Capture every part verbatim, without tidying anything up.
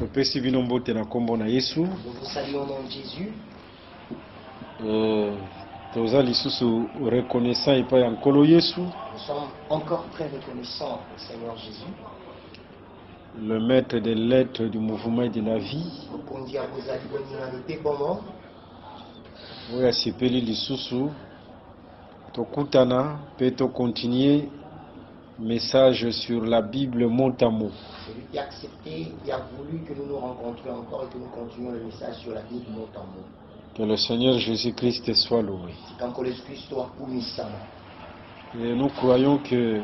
topesi bino mbote na kombo na Yesu. Nous vous saluons au nom de Jésus. Euh, toza lisusu reconnaissant epai ya nkolo Yesu, Nous sommes encore très reconnaissants au Seigneur Jésus. le maître des lettres du mouvement de la vie. Mokonzi ya kozali boninga lope bomo. Oyo asepeli lisusu tokutana pe tokontinue message sur la Bible mot à mot. Celui qui a accepté, qui a voulu que nous nous rencontrions encore et que nous continuions le message sur la Bible mot à mot. Que le Seigneur Jésus-Christ soit loué. Quand Jésus-Christ soit puissant. Et nous croyons que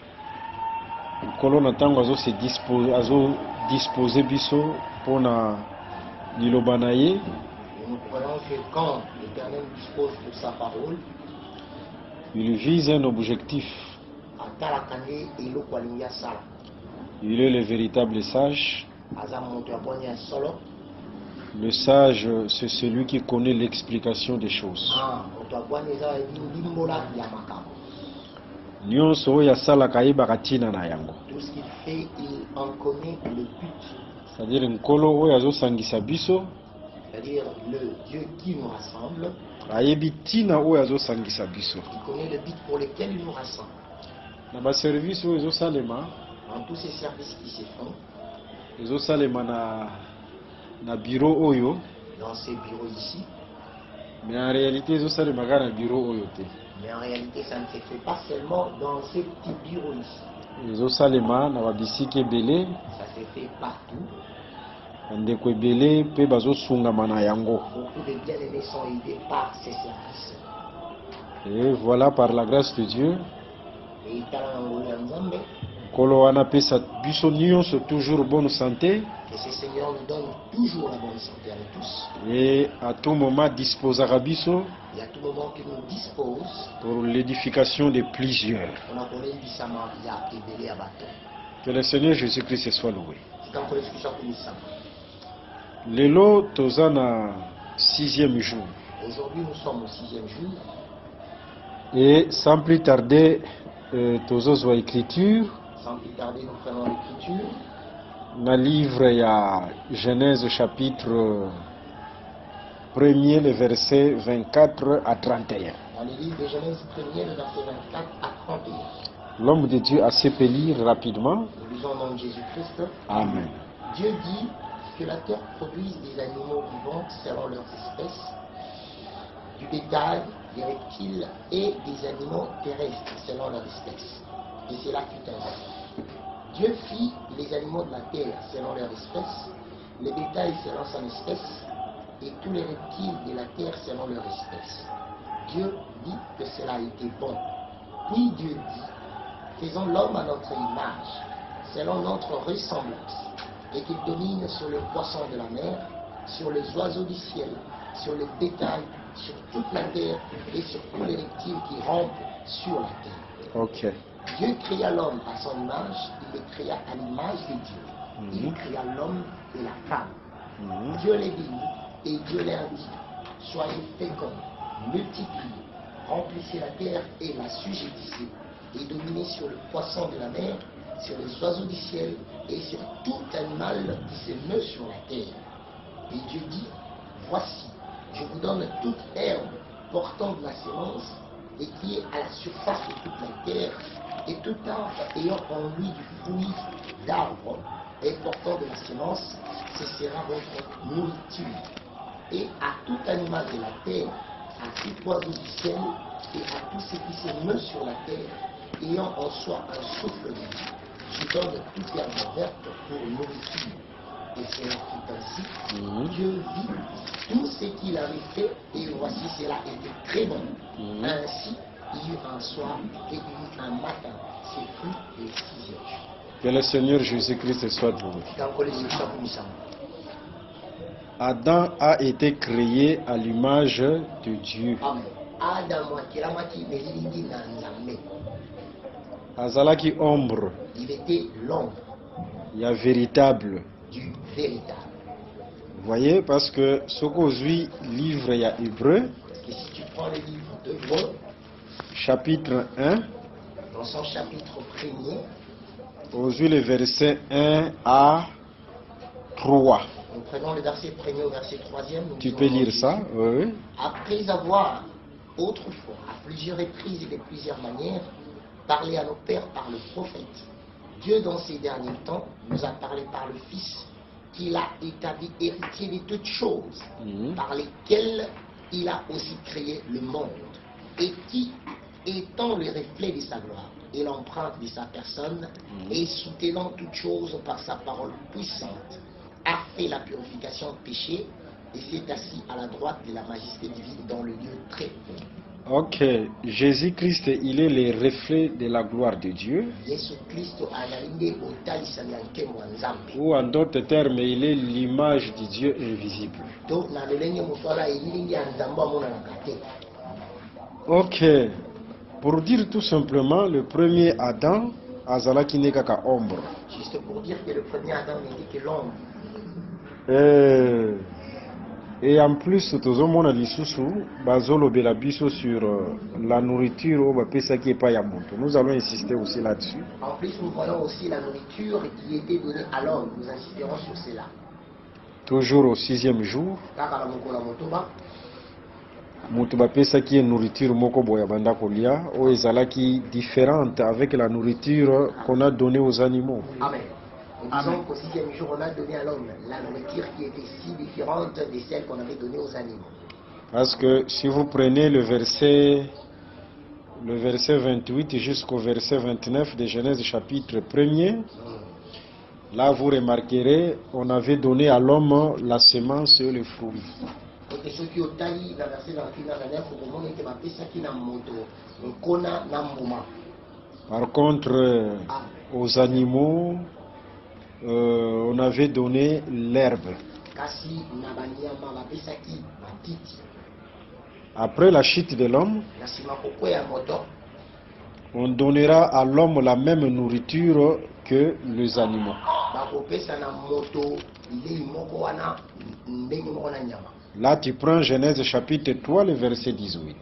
Nkolo Ntango azo se dispose azo disposer biso pona liloba na ye. Nous croyons que quand l'Éternel dispose de sa parole, il vise un objectif. Il est le véritable sage. Le sage, c'est celui qui connaît l'explication des choses. Tout ce qu'il fait, il en connaît le but. C'est-à-dire Nkolo oyo azosangisa biso. C'est-à-dire le Dieu qui nous rassemble. Ayebi tina oyo azosangisa biso. Il connaît le but pour lequel il nous rassemble. Na ba service oyo ezosalema. Dans tous ces services qui se font. Ezosalema na na bureau oyo. Dans ces bureaux ici. Mais en réalité ezosalema ka na bureau oyo te. Mais en réalité ça ne se fait pas seulement dans ces petits bureaux ici. Ezosalema na ba bisika ebele. Ça se fait partout. Ndeko ebele pe bazosungama na yango. Beaucoup de bien-aimés sont aidés par ces services. Et voilà, par la grâce de Dieu, Et Nkolo wana pesa biso nyonso toujours bonne santé. que ce Seigneur nous donne toujours la bonne santé à nous tous. Et à tout moment disposera biso Et à tout moment qu'il nous dispose, pour l'édification de plusieurs. on a connu du Samaria et Bélé à bâton. Que le Seigneur Jésus-Christ soit loué. Quand on est sur le Samaria. Lelo toza na sixième jour. Aujourd'hui, nous sommes au sixième jour. Et sans plus tarder, euh, tozozwa écriture. Sans plus tarder, nous ferons l'écriture. Na livre ya Genèse chapitre premier, le verset vingt-quatre à trente et un. Dans le livre de Genèse premier, le verset vingt-quatre à trente et un. L'homme de Dieu a fait lire rapidement. Nous lisons au nom de Jésus-Christ. Amen. Dieu dit que la terre produise des animaux vivants selon leurs espèces, du bétail, des reptiles et des animaux terrestres selon leurs espèces. Et cela fut ainsi. Dieu fit les animaux de la terre selon leur espèce, le bétail selon son espèce, et tous les reptiles de la terre selon leur espèce. Dieu dit que cela était bon. Puis Dieu dit, faisons l'homme à notre image, selon notre ressemblance, et qu'il domine sur les poissons de la mer, sur les oiseaux du ciel, sur le bétail, sur toute la terre et sur tous les reptiles qui rampent sur la terre. Ok. Dieu créa l'homme à son image, il le créa à l'image de Dieu. Mm-hmm. Il créa l'homme et la femme. Mm-hmm. Dieu les bénit et Dieu leur dit, soyez féconds, multipliez, remplissez la terre et la sujettissez, et dominez sur le poisson de la mer, sur les oiseaux du ciel et sur tout animal qui se meut sur la terre. Et Dieu dit, voici, je vous donne toute herbe portant de la semence et qui est à la surface de toute la terre, et tout arbre ayant en lui du fruit d'arbre et portant de la semence, ce sera votre nourriture. Et à tout animal de la terre, à tout oiseau du ciel et à tout ce qui se meut sur la terre, ayant en soi un souffle de vie, je donne toute herbe verte pour nourriture. Et cela fut ainsi. Mmh. Dieu vit tout ce qu'il avait fait, et voici cela était très bon. Mmh. Ainsi, il y eut un soir et il y eut un matin. C'est fruit les sixième jour. Que le Seigneur Jésus-Christ soit loué. Adam a été créé à l'image de Dieu. Azalaki ombre. Il était l'ombre. Il y a véritable. Du véritable. Vous voyez, parce que ce qu'aujourd'hui livre il y a Hébreu. Parce que si tu prends le livre d'Hébreu, chapitre un. Dans son chapitre premier. Aujourd'hui le verset un à trois. Nous prenons le verset premier au verset troisième. Tu peux lire ça? Oui. Après avoir autrefois, à plusieurs reprises et de plusieurs manières, parlé à nos pères par le prophète, Dieu dans ces derniers temps nous a parlé par le Fils, qu'il a établi héritier de toutes choses, mmh. par lesquelles il a aussi créé le monde, et qui, étant le reflet de sa gloire et l'empreinte de sa personne, mmh. et soutenant toutes choses par sa parole puissante, a fait la purification de péché et s'est assis à la droite de la majesté divine dans le lieu très haut. Ok, Jésus-Christ, il est le reflet de la gloire de Dieu. Ou en d'autres termes, il est l'image de Dieu invisible. Ok, pour dire tout simplement, le premier Adam, Azalaki n'est qu'à ombre. Juste pour dire que le premier Adam n'était que l'ombre. Euh, Et en plus, tozomona lisusu bazolo belabiso sur euh, la nourriture au bapesa qui est pas yamoto. Nous allons insister aussi là-dessus. En plus, nous voyons aussi la nourriture qui était donnée à l'homme. Nous insisterons sur cela. Toujours au sixième jour. Mutu bapesa qui est nourriture moko boya banda kolia o ezalaki différente avec la nourriture qu'on a donnée aux animaux. Amen. Nous disons qu'au sixième jour, on a donné à l'homme la nourriture qui était si différente de celle qu'on avait donnée aux animaux. Parce que si vous prenez le verset, le verset vingt-huit jusqu'au verset vingt-neuf de Genèse chapitre premier, mm. là vous remarquerez, on avait donné à l'homme la semence et le fruit. Par contre, aux animaux, Euh, on avait donné l'herbe. Après la chute de l'homme, on donnera à l'homme la même nourriture que les animaux. Là, tu prends Genèse chapitre trois, le verset dix-huit.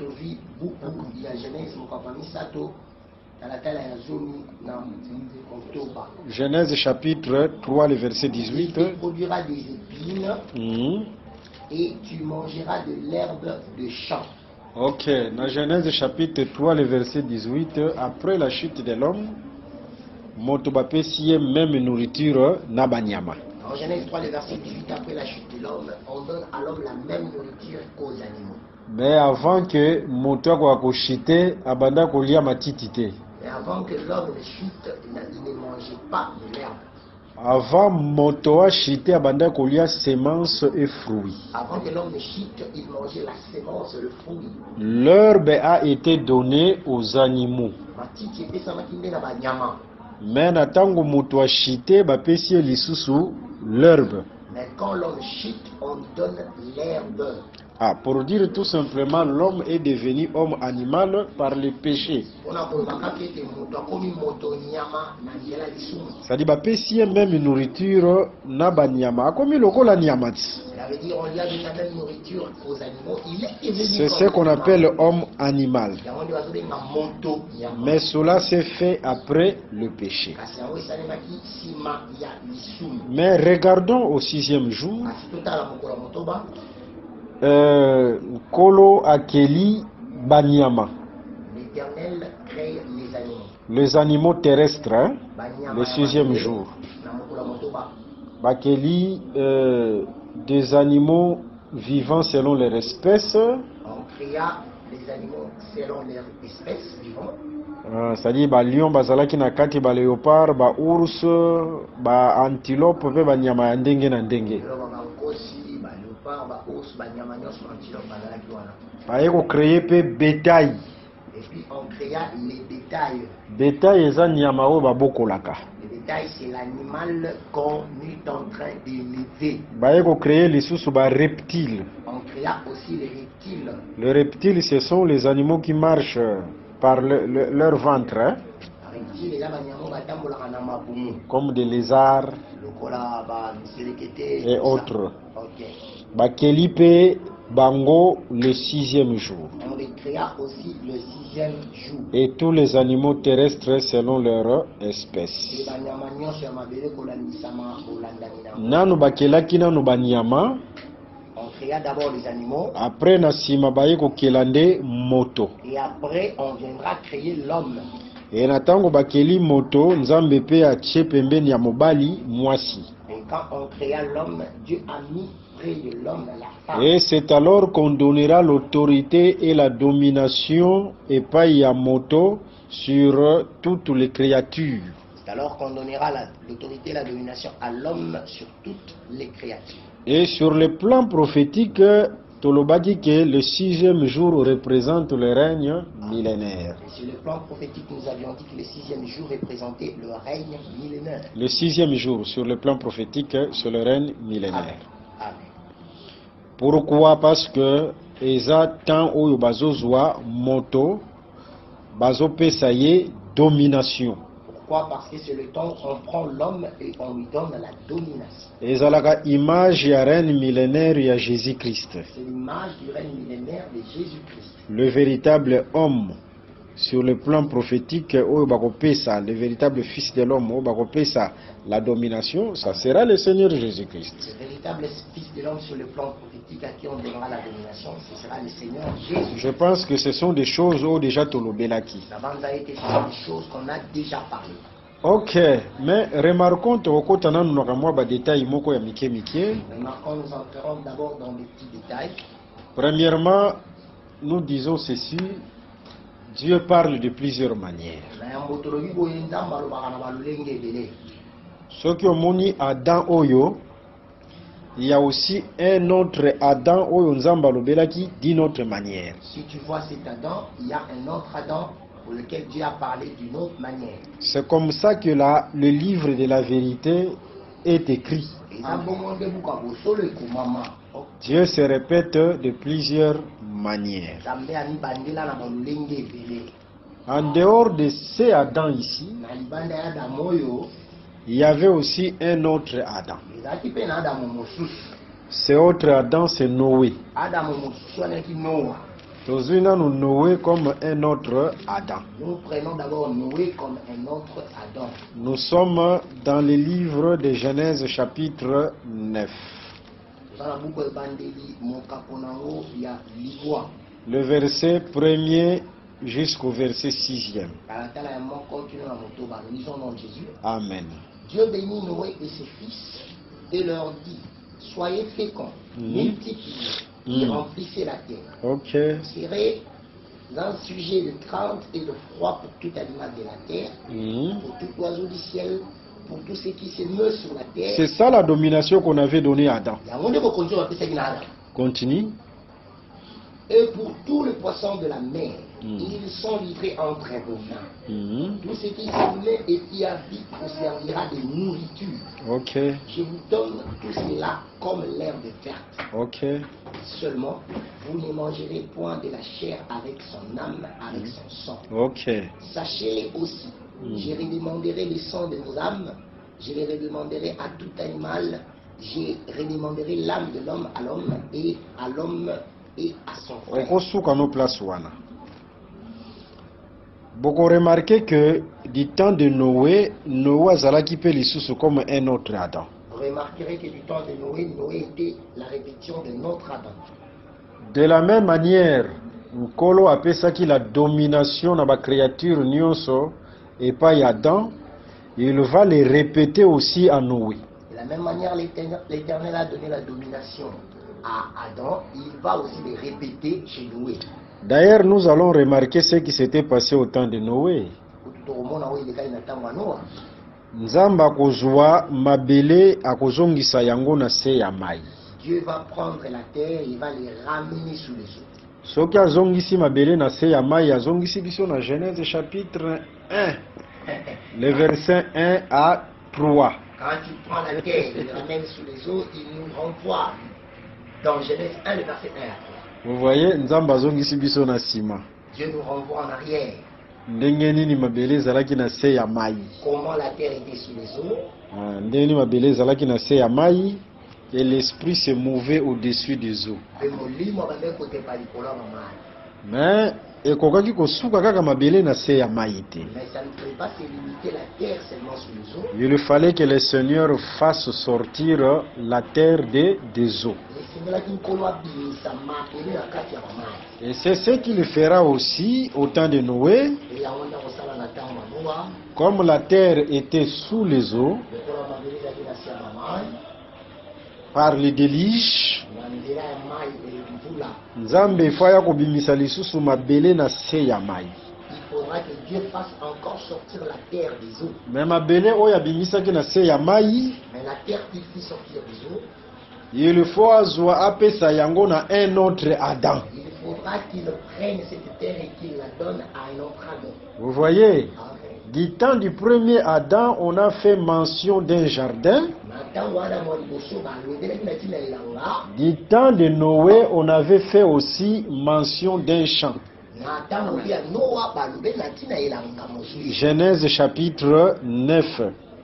Genèse chapitre trois, le verset dix-huit. Tu produiras des épines mmh. et tu mangeras de l'herbe de champ. Ok, dans Genèse chapitre trois, le verset dix-huit, après la chute de l'homme, Motobapé siye même nourriture nabanyama. En Genèse trois, le verset dix-huit, après la chute de l'homme, on donne à l'homme la même nourriture qu'aux animaux. Mais avant que moto kwa koshite abanda kolia matitite. Et avant que l'homme ne chute, il ne mangeait pas de l'herbe. Avant moto chite abanda kolia semence et fruits. Avant que l'homme ne chute, il mangeait la semence et le fruit. L'herbe a été donnée aux animaux. Mais natango moto chite bapesi lisusu l'herbe. Mais quand l'homme chute, on donne l'herbe. Ah, pour dire tout simplement, l'homme est devenu homme animal par le péché. Ça dit, bah, péché même nourriture n'a pas nyama. Comme il a la nyamati. C'est ce qu'on appelle homme animal. Mais cela s'est fait après le péché. Mais regardons au sixième jour. Euh, Kolo Akeli Banyama. L'Éternel crée les animaux. Les animaux terrestres, hein, le sixième jour. Bakeli, euh, des animaux vivants selon leur espèce. On créa les animaux selon leur espèce vivants. Ah, c'est-à-dire ba lion, ba zalaki na kati, ba léopard, ba ours, ba antilope, pe ba nyama ya ndenge na ndenge. Baye ko créer pe bétail. Et puis on créa les bétails. Bétail eza nyama o babokolaka. Le bétail c'est l'animal qu'on est en train d'élever. Baye ko créer lisusu ba reptiles. On créa aussi les reptiles. Les reptiles, ce sont les animaux qui marchent par le, le, leur ventre, hein? Comme des lézards et autres. Okay. Bakelipe Bango le sixième jour. On les créa aussi le sixième jour. Et tous les animaux terrestres selon leur espèce. Et banyama nyonso ya mabele kolandisama bolandani nango. Nanu bakelaki nanu banyama. On créa d'abord les animaux. Après na sima baye kokelande moto. Et après on viendra créer l'homme. Et na tango bakeli moto nzambe pe atie pembeni ya mobali mwasi. Et quand on créa l'homme, Dieu a mis près de l'homme la femme. Et c'est alors qu'on donnera l'autorité et la domination epai ya moto sur toutes les créatures. C'est alors qu'on donnera l'autorité et la domination à l'homme sur toutes les créatures. Et sur le plan prophétique, Toloba dit que le sixième jour représente le règne millénaire. Et sur le plan prophétique, nous avions dit que le sixième jour représentait le règne millénaire. Le sixième jour, sur le plan prophétique, c'est le règne millénaire. Amen. Pourquoi? Parce que eza temps oyo bazozwa moto bazo pesaye domination. Pourquoi? Parce que c'est le temps où on prend l'homme et on lui donne la domination. Ezalaka image ya règne millénaire ya Jésus-Christ. C'est l'image du règne millénaire de Jésus-Christ. Le véritable homme sur le plan prophétique, le véritable fils de l'homme, la domination, ça sera le Seigneur Jésus-Christ. Le véritable fils de l'homme sur le plan prophétique à qui on donnera la domination, ce sera le Seigneur Jésus. Je pense que ce sont des choses où déjà Tolobelaki. La bande a été sur des choses qu'on a déjà parlé. Ok, mais remarquons que nous avons des détails. Remarquons, nous entrerons d'abord dans des petits détails. Premièrement, nous disons ceci. Dieu parle de plusieurs manières. Ce qui ont Adam Oyo, il y a aussi un autre Adam Oyo Nzamba Lobelaki d'une autre manière. Si tu vois cet Adam, il y a un autre Adam pour lequel Dieu a parlé d'une autre manière. C'est comme ça que la, le livre de la vérité est écrit. Dieu se répète de plusieurs manières. En dehors de ces Adam ici, il y avait aussi un autre Adam. Ce autre Adam, c'est Noé. Nous Noé comme un autre Adam. Nous prenons d'abord Noé comme un autre Adam. Nous sommes dans le livre de Genèse chapitre neuf. Le verset premier jusqu'au verset sixième. Amen. Dieu bénit Noé et ses fils et leur dit: soyez féconds, mmh. multipliez et mmh. remplissez la terre. Okay. Serez un sujet de crainte et de froid pour tout animal de la terre, mmh. pour tout oiseau du ciel, pour tout ce qui se meut sur la terre. C'est ça la domination qu'on avait donnée à Adam. Continue. Et pour tous les poissons de la mer, mmh. ils sont livrés entre vos mains. Mmh. Tout ce qui se met et qui a vie vous servira de nourriture. Okay. Je vous donne tout cela comme l'herbe verte. Okay. Seulement, vous ne mangerez point de la chair avec son âme, avec mmh. son sang. Okay. Sachez aussi, mmh. je redemanderai le sang de vos âmes, je les redemanderai à tout animal, je redemanderai l'âme de l'homme à l'homme et à l'homme et à son frère. Beaucoup remarqué que du temps de Noé, Noé azalaki pe lisusu comme un autre Adam. Vous remarquerez que du temps de Noé, Noé était la répétition de notre Adam. De la même manière, Nkolo apesaki la domination na ba créature nyonso et pas Adam, il va les répéter aussi à Noé. De la même manière, l'Éternel a donné la domination à Adam, il va aussi les répéter chez Noé. D'ailleurs, nous allons remarquer ce qui s'était passé au temps de Noé. Nzamba kozwa mabele akozongisa yango na se ya mai. Dieu va prendre la terre, il va les ramener sous les eaux. Soki azongisi mabele na se ya mai, azongisi biso na Genèse chapitre un, le verset un à trois. Quand tu prends la terre et la ramènes sous les eaux, il nous renvoie dans Genèse un, le verset un à trois. Vous voyez, Nzamba azongisi biso na sima. Dieu nous renvoie en arrière. Ndenge nini mabele zalaki na se ya mai. Comment la terre était sous les eaux. Ndenge nini mabele zalaki na se ya mai et l'esprit se mouvait au-dessus des eaux. Mais ekokaki kosuka kaka mabele na se ya mai te. Mais ça ne pouvait pas se limiter la terre seulement sur les eaux. Il fallait que le Seigneur fasse sortir la terre des, des eaux. Et c'est ce qu'il fera aussi au temps de Noé. Comme la terre était sous les eaux, par le déluge, Nzambe faya kobimisa lisusu mabele na se ya mai. Il faudra que Dieu fasse encore sortir la terre des eaux. Mais mabele oyo abimisaki na se ya mai, mais la terre qu'il fit sortir des eaux, il faut azwa apesa yango na un autre Adam. Il faudra qu'il prenne cette terre et qu'il la donne à un autre Adam. Vous voyez? Amen. Du temps du premier Adam, on a fait mention d'un jardin. Du temps de Noé, on avait fait aussi mention d'un champ. Genèse chapitre neuf.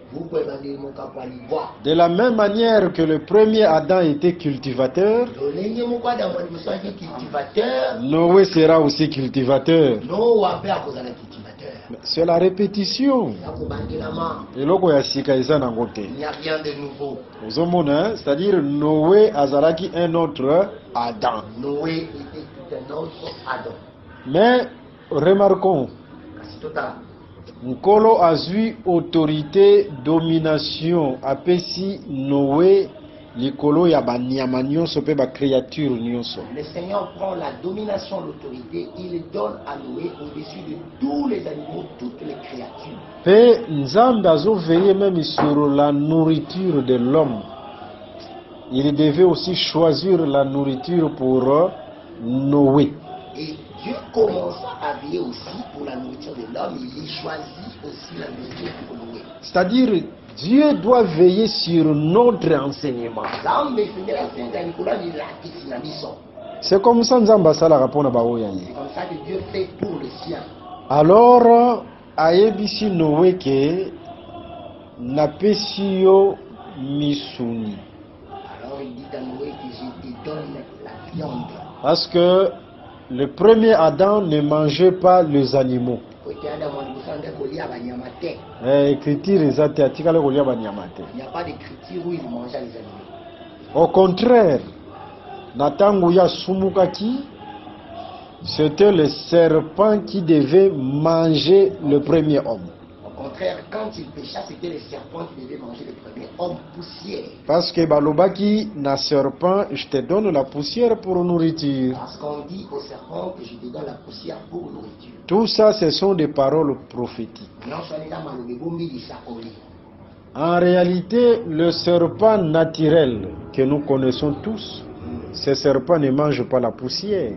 De la même manière que le premier Adam était cultivateur, Noé sera aussi cultivateur. C'est la répétition. Il n'y a rien de nouveau. C'est-à-dire Noé azalaki un autre Adam. Noé était un autre Adam. Mais remarquons, Nkolo azui autorité, domination, apesi Noé likolo ya banyama nyonso pe ba créature nyonso. Le Seigneur prend la domination, l'autorité, il donne à Noé au-dessus de tous les animaux, toutes les créatures. Pe Nzambe azo veiller même sur la nourriture de l'homme. Il devait aussi choisir la nourriture pour Noé. Et Dieu commença à veiller aussi pour la nourriture de l'homme. Il choisit aussi la nourriture pour Noé. C'est-à-dire, Dieu doit veiller sur notre enseignement. C'est comme ça Nzamba sala rapona baoya. C'est comme ça que Dieu fait pour le sien. Alors, ayebisi Noé ke napesi yo misuni. Alors il dit à Noé que je te donne la viande. Parce que le premier Adam ne mangeait pas les animaux. Écriture Il n'y a pas d'écriture où il mangeait les animaux. Au contraire, Natanguya Sumukaki, c'était le serpent qui devait manger le premier homme. Au contraire, quand il pécha, c'était le serpent qui devait manger le premier homme poussière. Parce que Balobaki, na serpent, je te donne la poussière pour nourriture. Parce qu'on dit au serpent que je te donne la poussière pour nourriture. Tout ça, ce sont des paroles prophétiques. En réalité, le serpent naturel que nous connaissons tous, ce serpent ne mange pas la poussière.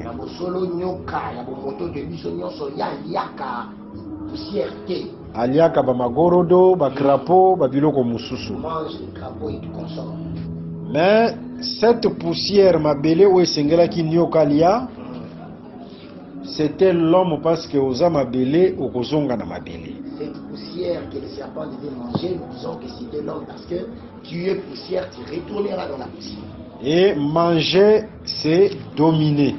Aliaka ba magorodo, ba crapaud, ba biloko mususu. Mais cette poussière mabele ou esengela ki nyokalia, c'était l'homme parce que oza mabele ou kozonga na mabele. Cette poussière que le serpent devait manger, nous disons que c'était l'homme parce que tu es poussière, tu retourneras dans la poussière. Et manger, c'est dominer.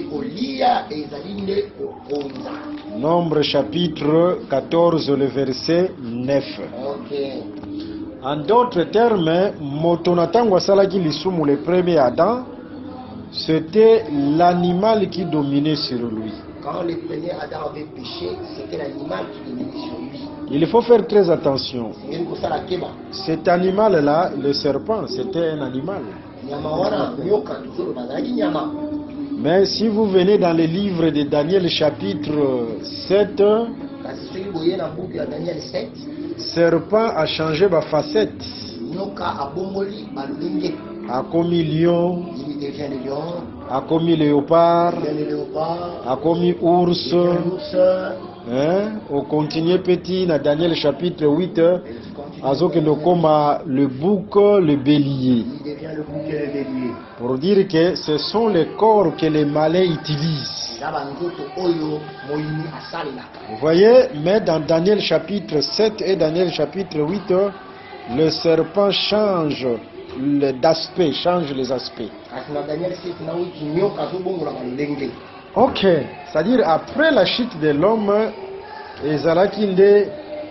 Nombre chapitre quatorze, le verset neuf. Okay. En d'autres termes, Motonatango Salaki Lissumu, le premier Adam, c'était l'animal qui dominait sur lui. Quand le premier Adam avait péché, c'était l'animal qui dominait sur lui. Il faut faire très attention. Cet animal-là, le serpent, c'était un animal. Mais si vous venez dans le livre de Daniel chapitre sept, serpent a changé ma facette. A commis lion, a commis léopard, a commis ours. Hein? On continue petit dans Daniel chapitre huit. Azoke no koma le bouc, le bélier. Pour dire que ce sont les corps que les malais utilisent. Vous voyez, mais dans Daniel chapitre sept et Daniel chapitre huit, le serpent change d'aspect, change les aspects. Ok, c'est-à-dire après la chute de l'homme, ezalaki nde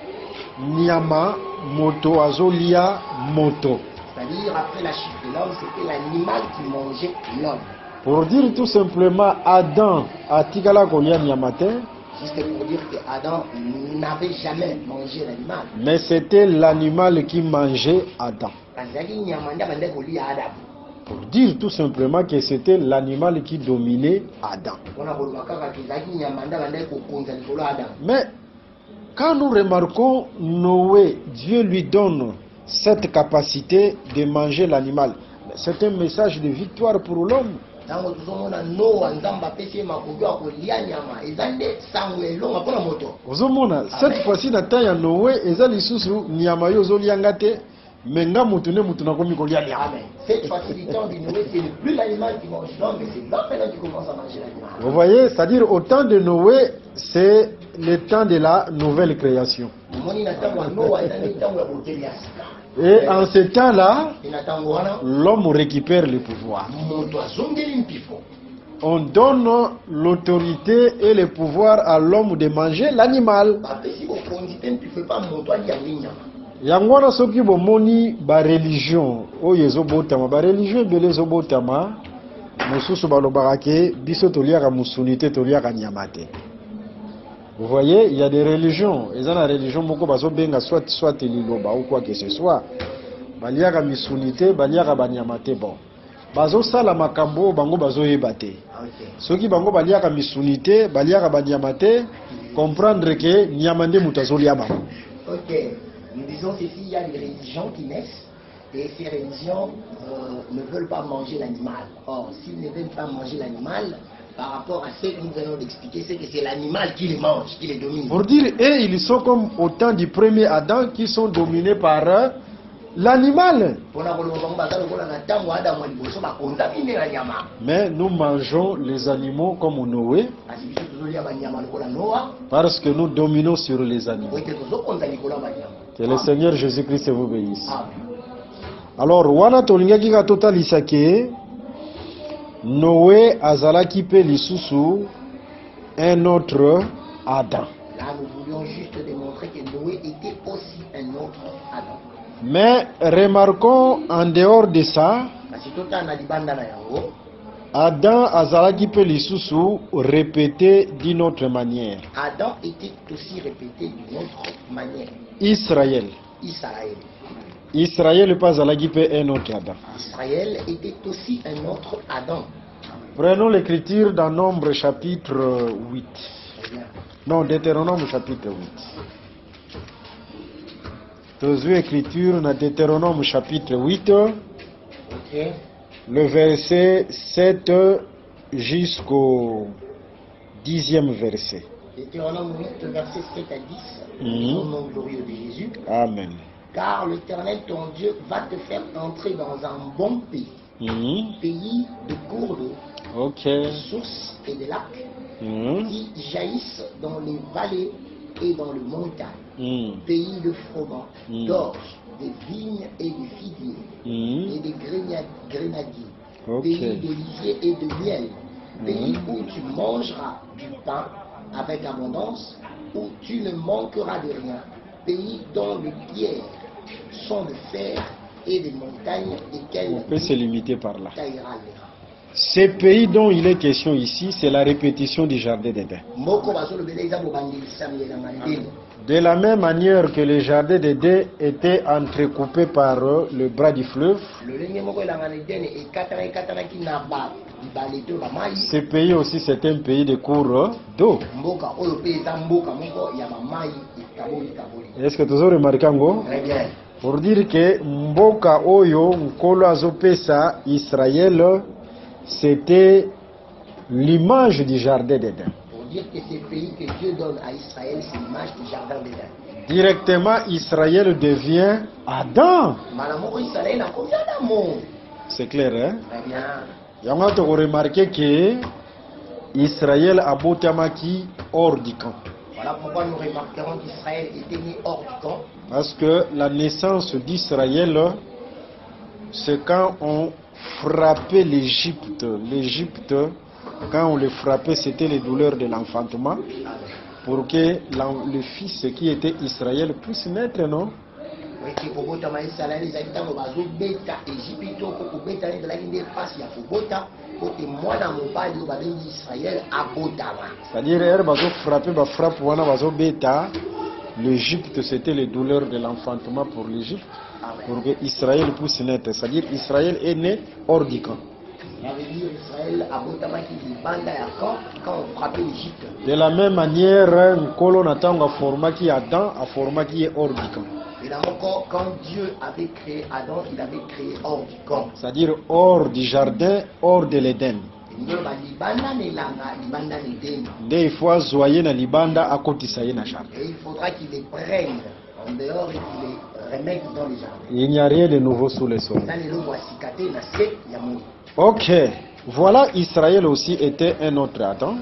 nyama moto azolia moto. C'est-à-dire après la chute de l'homme, c'était l'animal qui mangeait l'homme. Pour dire tout simplement, Adam atikala kolia nyama te, Juste pour dire que Adam n'avait jamais mangé l'animal. mais c'était l'animal qui mangeait Adam. Azali nyama nde abandaki kolia Adam. Pour dire tout simplement que c'était l'animal qui dominait Adam. Mpona koloba kaka ke ezalaki nyama nde abandaki kokonza likolo ya Adam. Mais quand nous remarquons Noé, Dieu lui donne cette capacité de manger l'animal. C'est un message de victoire pour l'homme. Ntango tozomona Noa Nzambe apesi ye makoki ya kolia nyama eza nde sango elonga mpona moto. Ozomona, cette fois-ci na temps ya Noé eza lisusu nyama yo ozolianga te, mais nga mutu ne mutu nakomi kolia nyama. Amen. Cette fois-ci du temps de Noé, ce n'est plus l'animal qui mange l'homme, mais c'est l'homme maintenant qui commence à manger l'animal. Vous voyez, c'est-à-dire au temps de Noé, c'est le temps de la nouvelle création. Moni na ntango ya Noa eza nde ntango ya botelia sika. Et en ce temps-là, Et na ntango wana l'homme récupère le pouvoir. moto azongeli mpifo. On donne l'autorité et le pouvoir à l'homme de manger l'animal. Bapesi bokonzi te mpifo epa moto alianga nyama. Yango wana soki bomoni ba religion oyo ezobotama, ba religion ebele ezobotama, mosusu balobaka ke biso toliaka musuni te toliaka nyama te. Vous voyez, il y a des religions, et dans la religion moko bazobenga soit soit liloba ou quoi que ce soit. Baliaka misunité, baliaka banyama te bon. Bazo sala makambo bango bazo yeba te. Okay. Soki bango baliaka misunité, baliaka banyama te, comprendre que nyama nde mutu azolia bango. Ok. Nous disons ceci, il y a des religions qui naissent et ces religions euh, ne veulent pas manger l'animal. Or, s'ils ne veulent pas manger l'animal, par rapport à ce que nous venons d'expliquer, c'est que c'est l'animal qui les mange, qui les domine. Pour dire, et ils sont comme au temps du premier Adam qui sont dominés par euh, l'animal. Mais nous mangeons les animaux comme Noé parce que nous dominons sur les animaux. Que le Seigneur Jésus-Christ vous bénisse. Alors, wana tolingaki ka totalisa ke Noé azalaki pe lisusu un autre Adam. Là, nous voulions juste démontrer que Noé était aussi un autre Adam. Mais remarquons en dehors de ça, Adam azalaki pe lisusu répété d'une autre manière. Adam était aussi répété d'une autre manière. Israël. Israël. Israël pas azalaki pe un autre Adam. Israël était aussi un autre Adam. Prenons l'écriture dans Nombre chapitre huit. Non, Deutéronome chapitre huit. Tous écriture dans Deutéronome chapitre huit. Okay. Le verset sept jusqu'au dixième verset. Deutéronome huit, verset sept à dix. Mm-hmm. Au nom glorieux de Jésus. Amen. Car l'Éternel ton Dieu va te faire entrer dans un bon pays. Mm-hmm. Pays de cours d'eau, okay. de sources et de lacs, mm-hmm. qui jaillissent dans les vallées et dans les montagnes. Mm-hmm. Pays de froment, mm-hmm. d'orge, de vignes et de figuiers, mm-hmm. et de grenadiers. Okay. Pays d'oliviers et de miel. Mm-hmm. Pays où tu mangeras du pain avec abondance, où tu ne manqueras de rien. Pays dont les pierres sont de fer et des montagnes desquelles on peut se limiter par là. Ces pays dont il est question ici, c'est la répétition du jardin d'Éden. De la même manière que le jardin d'Éden était entrecoupé par le bras du fleuve, ce pays aussi c'est un pays de cours d'eau. Est-ce que tu as remarqué ngo? Pour dire que mboka oyo nkolo azopesa Israël, c'était l'image du jardin d'Éden. Pour dire que ce pays que Dieu donne à Israël, c'est l'image du jardin d'Éden. Directement, Israël devient Adam. C'est clair, hein? Très bien. Et on a remarqué que Israël a botamaki hors du camp. Voilà pourquoi nous remarquerons qu'Israël était né hors du camp. Parce que la naissance d'Israël, c'est quand on frappait l'Égypte. L'Égypte quand on le frappait, c'était les douleurs de l'enfantement, pour que l'en- le fils qui était Israël puisse naître, non? eke kobotama Israele ezali ntango bazobeta Ejipito po kobeta nde ezalaki nde mpasi ya kobota po te mwana mobali oyo babengi Israele abotama. C'est-à-dire, er bazo frappé, ba frappe wana bazo beta. L'Égypte, c'était les douleurs de l'enfantement pour l'Égypte, pour que Israël puisse naître. C'est-à-dire, Israël est né hors du camp. Ça veut dire Israël abotamaki libanda ya camp quand on frappait l'Égypte. De la même manière, Nkolo Natanga forma qui Adam a forma qui est hors du camp. Et là encore, quand Dieu avait créé Adam, il avait créé hors du camp. C'est-à-dire hors du jardin, hors de l'Éden. Nde il faut zoyer na libanda à côté ça y na jardin. Et il faudra qu'il les prenne en dehors et qu'il les remette dans les jardins. Il n'y a rien de nouveau sous le soleil. Ok. Voilà, Israël aussi était un autre Adam.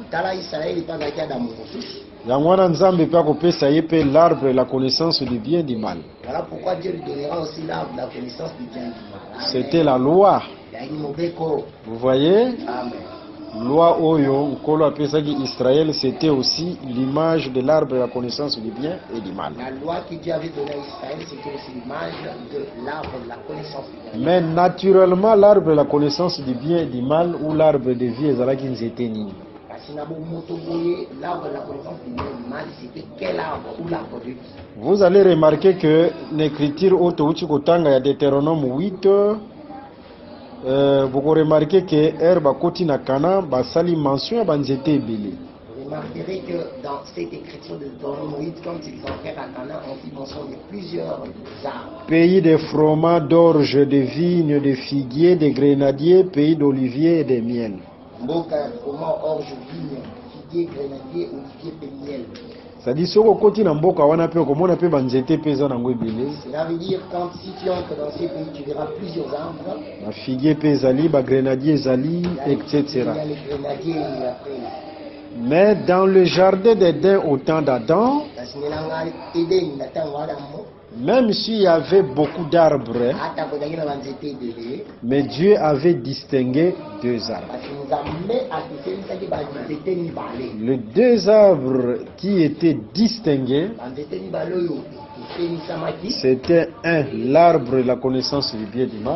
Yangwana Nzambe pe akopesa ye pe l'arbre la connaissance du bien et du mal. Voilà pourquoi Dieu lui donnera aussi l'arbre la connaissance du bien et du mal. C'était la loi. Vous voyez? Amen. Loi Oyo, Nkolo apesaki Israël, c'était aussi l'image de l'arbre de la connaissance du bien et du mal. La loi que Dieu avait donnée à Israël, c'était aussi l'image de l'arbre de la connaissance du bien. Mais naturellement, l'arbre de la connaissance du bien et du mal ou l'arbre de vie, ezalaki nzete nini? L'arbre de la connaissance du bien et du mal, c'était quel arbre ou l'arbre de vie? Vous allez remarquer que l'écriture Otouchi Kotanga, il y a Deutéronome huit. Euh, vous remarquez que herbe koti na Kana basali mention ya banzete ebele. Vous remarquerez que dans cette écriture de Deutéronome huit, quand ils entrèrent à Cana, on fit mention de plusieurs arbres. Pays de froment, d'orge, de vigne, de figuier, de grenadier, pays d'olivier et de miel. Mboka froment, orge, vigne, figuier, grenadier, olivier et miel. C'est-à-dire soko koti na mboka wana pe komona pe banzete peza nango ebele. Cela veut dire quand si tu entres dans ces pays, tu verras plusieurs arbres. Ba figuier pe ezali, ba grenadier ezali, et cetera. Il y a les grenadiers et après. Mais dans le jardin d'Éden au temps d'Adam, même s'il y avait beaucoup d'arbres, mais Dieu avait distingué deux arbres. Les deux arbres qui étaient distingués, c'était un, l'arbre de la connaissance du bien et du mal.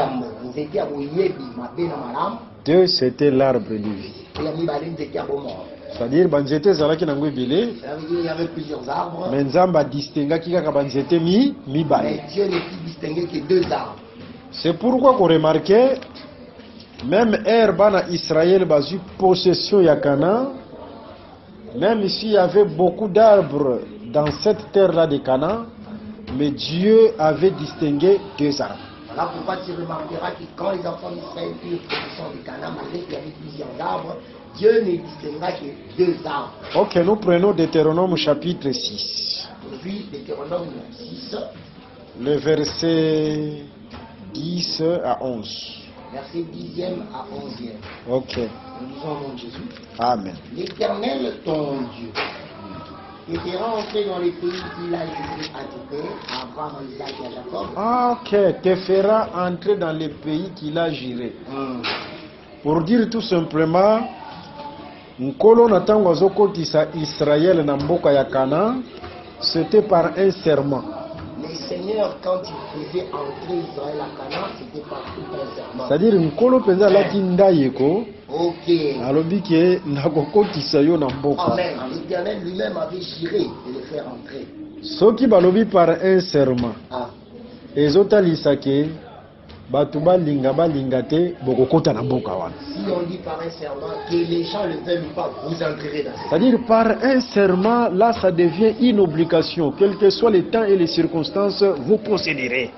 Deux, c'était l'arbre de vie. C'est-à-dire, banzete zalaki nango ebele. Il y avait plusieurs arbres. Mais Nzamba distingaki kaka banzete mi mi bale. Mais Dieu ne fit distinguer que deux arbres. C'est pourquoi qu'on remarquait, même Herbana Israël basu possession ya Canaan, même s'il y avait beaucoup d'arbres dans cette terre-là de Canaan, mais Dieu avait distingué deux arbres. Voilà pourquoi tu remarqueras que quand les enfants d'Israël firent possession de Canaan, malgré qu'il y avait plusieurs arbres, Dieu ne distinguera que deux arbres. Ok, nous prenons Deutéronome chapitre six. Aujourd'hui, Deutéronome six. Le verset dix à onze. Verset dixième à onzième. Ok. Nous disons au nom de Jésus. Amen. L'Éternel, ton Dieu, qui était rentré dans les pays qu'il a juré à tes pères, à Abraham, à Isaac et à Jacob. Ah, ok, te fera entrer dans les pays qu'il a juré. Hum. Pour dire tout simplement, Nkolo natango azokotisa Israël na mboka ya Canaan, c'était par un serment. Le Seigneur, quand il faisait entrer Israël à Canaan, c'était par tout un serment. C'est-à-dire Nkolo penza laki ndayeko. Ok. Alobi ke nakokotisa yo na mboka. Amen. L'Éternel lui-même avait juré de le faire entrer. Soki balobi par un serment. Ah. Ezotalisa ke batu balinga balinga te bokokota na mboka wana. Si on dit par un serment que les gens ne veulent pas, vous entrerez dans ce. C'est-à-dire par un serment, là ça devient une obligation. Quels que soient les temps et les circonstances, vous procéderez.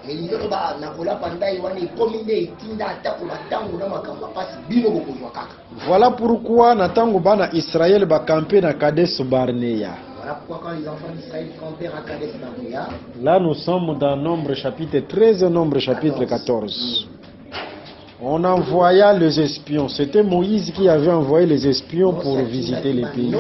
Voilà pourquoi natango bana Israël ba camper na Kadesh Barnea. Voilà pourquoi quand les enfants d'Israël campèrent à Kadesh Barnea. Là nous sommes dans Nombre chapitre treize, Nombre chapitre quatorze. On envoya les espions. C'était Moïse qui avait envoyé les espions pour visiter les pays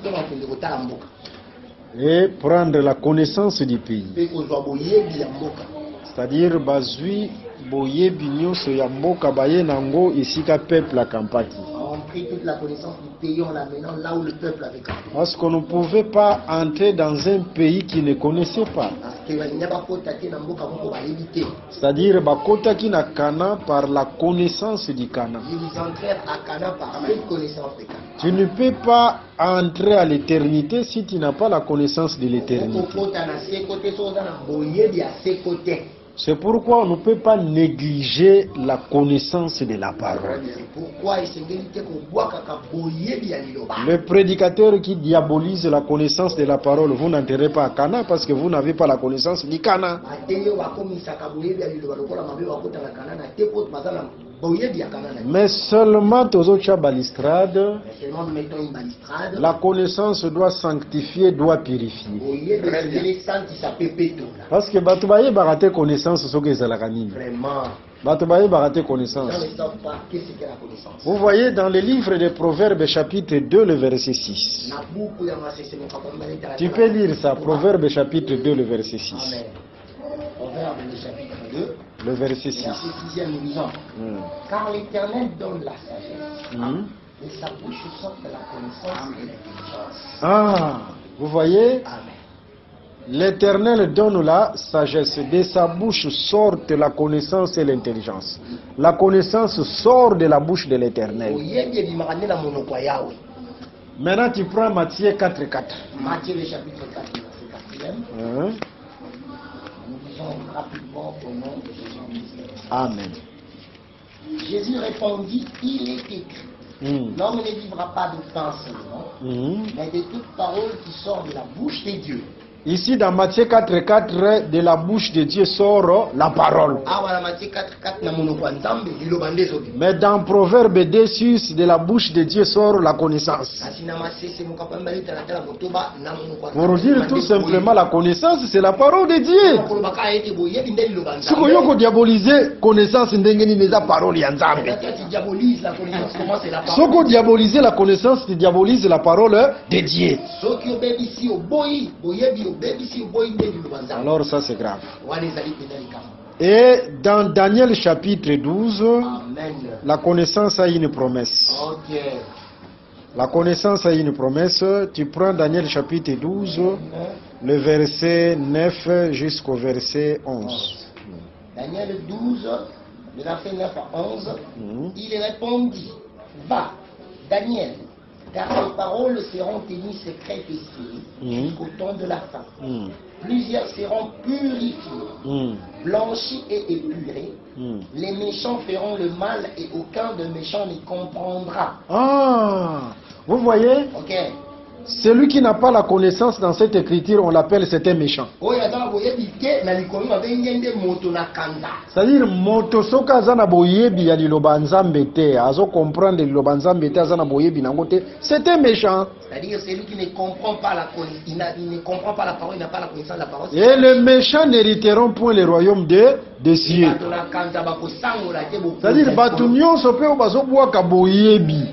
et prendre la connaissance du pays. C'est-à-dire, bazui boye binyo so ya mboka baye nango isika peuple akampaki. On pris toute la connaissance du pays en l'amenant là où le peuple avait campé. Parce qu'on ne pouvait pas entrer dans un pays qui ne connaissait pas. Parce que balinga bakota te na mboka moko bayebi te. C'est-à-dire bakotaki na Cana par la connaissance du Cana. Ils entrèrent à Cana par cette connaissance de Cana. Tu ne peux pas entrer à l'éternité si tu n'as pas la connaissance de l'éternité. Okokota na se kote so za na boyebi ya se kote. C'est pourquoi on ne peut pas négliger la connaissance de la parole. C'est pourquoi il s'engage te ko bwaka ka boyebi ya liloba. Le prédicateur qui diabolise la connaissance de la parole, vous n'entrez pas à Cana parce que vous n'avez pas la connaissance du Cana. Ateyo bakomisa ka boyebi ya liloba lokola mabe bakota na Cana na te ko mazala boyebi ya Cana. Mais seulement aux autres balistrade, Seulement mettons une balustrade. la connaissance doit sanctifier, doit purifier. Boyebi c'est santi sa pepeto là. Parce que batubaye barate connaissance ce que c'est la canine. Vraiment. Batubaye barate Les connaissance. gens ne savent pas qu'est-ce que la connaissance. Vous voyez dans le livre des Proverbes chapitre deux le verset six. Na buku ya masese mo kapamba leta. Tu peux lire ça, Proverbes chapitre deux le verset six. Amen. Proverbe le chapitre deux. Le verset six. Verset sixième nous lisons. Hmm. Car l'Éternel donne la sagesse. Hmm. De sa bouche sortent la connaissance et l'intelligence. Ah, vous voyez, Amen. l'Éternel donne la sagesse. De sa bouche sortent la connaissance et l'intelligence. La connaissance sort de la bouche de l'Éternel. Oyebi ebimaka nde na monoko ya Yahweh. Maintenant, tu prends Matthieu quatre quatre. Matthieu le chapitre quatre, verset quatrième. Hein? Nous lisons rapidement au nom de Jésus-Christ. Amen. Jésus répondit, il est écrit. Hmm. L'homme ne vivra pas de pain seulement, Hmm. mais de toute parole qui sort de la bouche de Dieu. Ici, dans Matthieu quatre quatre, de la bouche de Dieu sort la parole. Awa na Matthieu quatre quatre na monoko ya Nzambe liloba nde ezobi. Mais dans Proverbe deux six, de la bouche de Dieu sort la connaissance. Kasi na masese mokapamba leta na tala motoba na monoko ya Pour dire Nzambe tout simplement la connaissance, c'est la parole de Dieu. kolobaka ete boyebi nde liloba Si vous Nzambe. diaboliser connaissance ndengeni neza parole ya Nzambe. Quand tu diabolises la connaissance, comment c'est la Si parole? vous diaboliser la connaissance, tu diabolises la parole de Dieu. Soki obebisi oboyi, boyebi obebisi oboyi nde liloba Nzambe. Alors ça c'est grave. Wana ezali pena likambo. Et dans Daniel chapitre douze, Amen. la connaissance a une promesse. Ok. La connaissance a une promesse. Tu prends Daniel chapitre douze, le verset neuf jusqu'au verset onze. Daniel douze, de verset neuf à onze, Mhm. il répondit, va, Daniel, car tes paroles seront tenues secrètes ici Mhm. jusqu'au temps de la fin. Hmm. Plusieurs seront purifiés, Hmm. blanchis et épurés. Hmm. Les méchants feront le mal et aucun de méchants ne comprendra. Ah, vous voyez, Ok. celui qui n'a pas la connaissance dans cette écriture, on l'appelle c'est un méchant. Oyo azala boyebi te na likolo babengi nde moto na kanda. C'est-à-dire moto soka aza na boyebi ya liloba nzambe te, azo comprendre liloba nzambe te, aza na boyebi nango te, c'est un méchant. C'est-à-dire celui qui ne comprend pas la conna- il, n'a- il ne comprend pas la parole, il n'a pas la connaissance de la parole. Et les méchants n'hériteront point le royaume de, de cieux. Bato na kanda bakosangola te bokonzi C'est-à-dire ya bato likolo. nyonso pe oyo bazobwaka boyebi,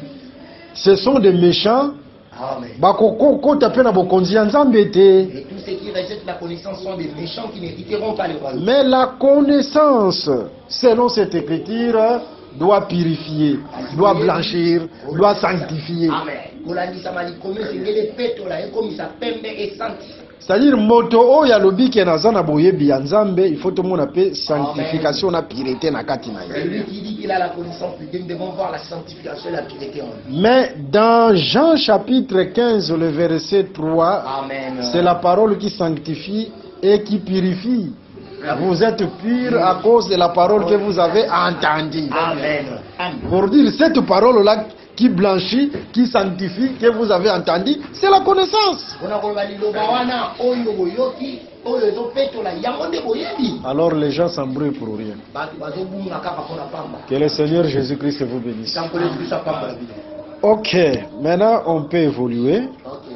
ce sont des méchants, Amen. bakokota pe na bokonzi ya nzambe te. Et tous ceux qui rejettent la connaissance sont des méchants qui n'hériteront pas le royaume. Mais la connaissance, selon cette écriture, doit purifier, doit blanchir, doit sanctifier. Amen. Kolandisama likolo esengeli petola ekomisa pembe esantisa. C'est-à-dire moto oyo alobi ke naza na boyebi ya nzambe, il faut tomona pe sanctification na pureté na kati na ye. Celui qui dit qu'il a la connaissance de Dieu, nous devons voir la sanctification et la pureté en lui. Mais dans Jean chapitre quinze, le verset trois, Amen. c'est la parole qui sanctifie et qui purifie. Vous êtes purs à cause de la parole que vous avez entendue. Amen. Amen. Pour dire cette parole-là qui blanchit, qui sanctifie, que vous avez entendu, c'est la connaissance. Mpona koloba liloba wana oyo boyoki oyo ezopetola yango nde boyebi. Alors les gens s'embrouillent pour rien. Bato bazobunga kaka mpona pamba. Que le Seigneur Jésus-Christ vous bénisse. Sankolo yesu kristo apamba na bino. Ok, maintenant on peut évoluer. Ok.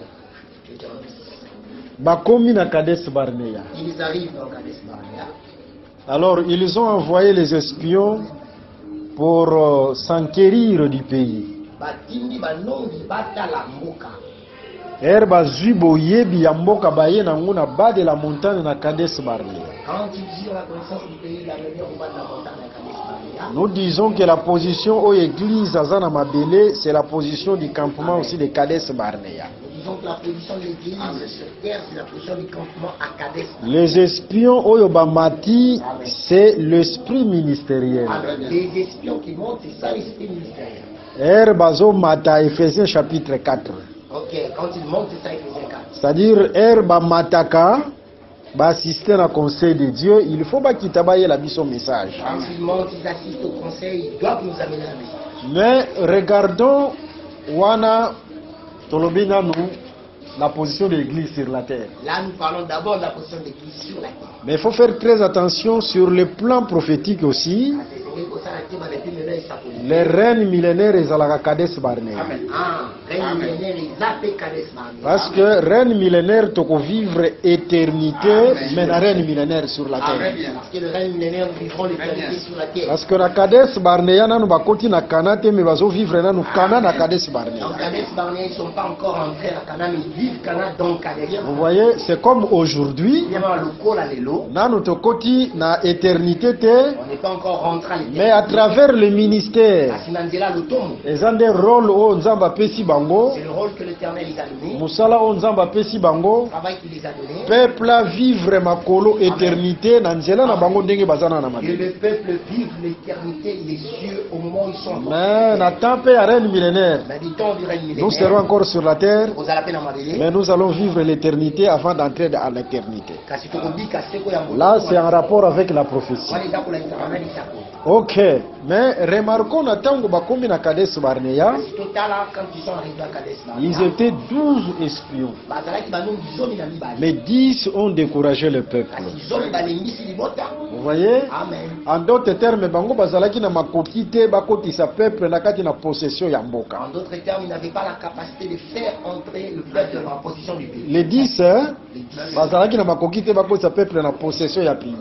Bakomi na Kades Barnea. Ils arrivent dans Kades Barnea. Alors ils ont envoyé les espions pour euh, s'enquérir du pays. Batindi banongi batala mboka. Herba zuibo yebi yamboka baye na nguna bas de la montagne na Kades Barnea. Quand ils eurent la connaissance du pays, la lumière au bas de la montagne à Kadesh Barnea. Nous disons que la position où l'église Azana Mabele, c'est la position du campement aussi de Kades Barnea. Nous disons que la position de l'église sur terre, c'est la position du campement à Kadesh Barnea. Les espions Oyobamati, c'est l'esprit ministériel. Amen. Les espions qui montent, c'est ça l'esprit ministériel. Herbazo Mata, Ephésiens chapitre quatre. Ok, quand ils montent, c'est ça Ephésiens quatre. C'est-à-dire, Herba Mataka, bah assister à conseil de Dieu, il faut pas qu'il tabaye la mission message. Quand ils montent, ils assistent au conseil, ils doivent nous amener la message. Mais regardons Wana Tolobina nous la position de l'église sur la terre. Là, nous parlons d'abord de la position de l'église sur la terre. Mais il faut faire très attention sur le plan prophétique aussi. Les reines millénaires ils allaient à Kades Barnea. Parce que reine millénaire toko vivre éternité, mais la reine millénaire sur la terre. Parce que les reines millénaires vivront l'éternité sur la terre. Parce que la Kades Barnea nanu bakoti na Kanate mais bazo vivre nanu Kana na Kades Barnea. Dans Kades Barnea ils sont pas encore entrés à Kana mais ils vivent Kana dans Kades. Vous voyez, c'est comme aujourd'hui. Nanu tokoti na éternité te. On n'est pas encore rentré à l'éternité. Mais à travers le ministère, c'est le rôle o nzamba pesi bango. C'est le rôle que l'Éternel les a donné. Musala o nzamba pesi bango. Le travail qu'il les a donné. Peuple à vivre makolo éternité na nzela na bango ndenge bazana na mabe. Que le peuple vive l'éternité les cieux au moment où ils sont. Mais na tempe à reine millénaire. Nous serons encore sur la terre. Mais nous allons vivre l'éternité avant d'entrer dans l'éternité. Là, c'est en rapport avec la prophétie. Ok, mais remarquons na tango bakomi na Kades Barnea. Ils étaient douze espions. Mais dix ont découragé le peuple. Vous voyez? En d'autres termes, bango bazalaki na makokite bakoti sa peuple na kati na possession ya mboka. En d'autres termes, ils n'avaient pas la capacité de faire entrer le peuple dans la possession du pays. Les dix, hein? Bazalaki na makokite bakoti sa peuple na possession ya pays.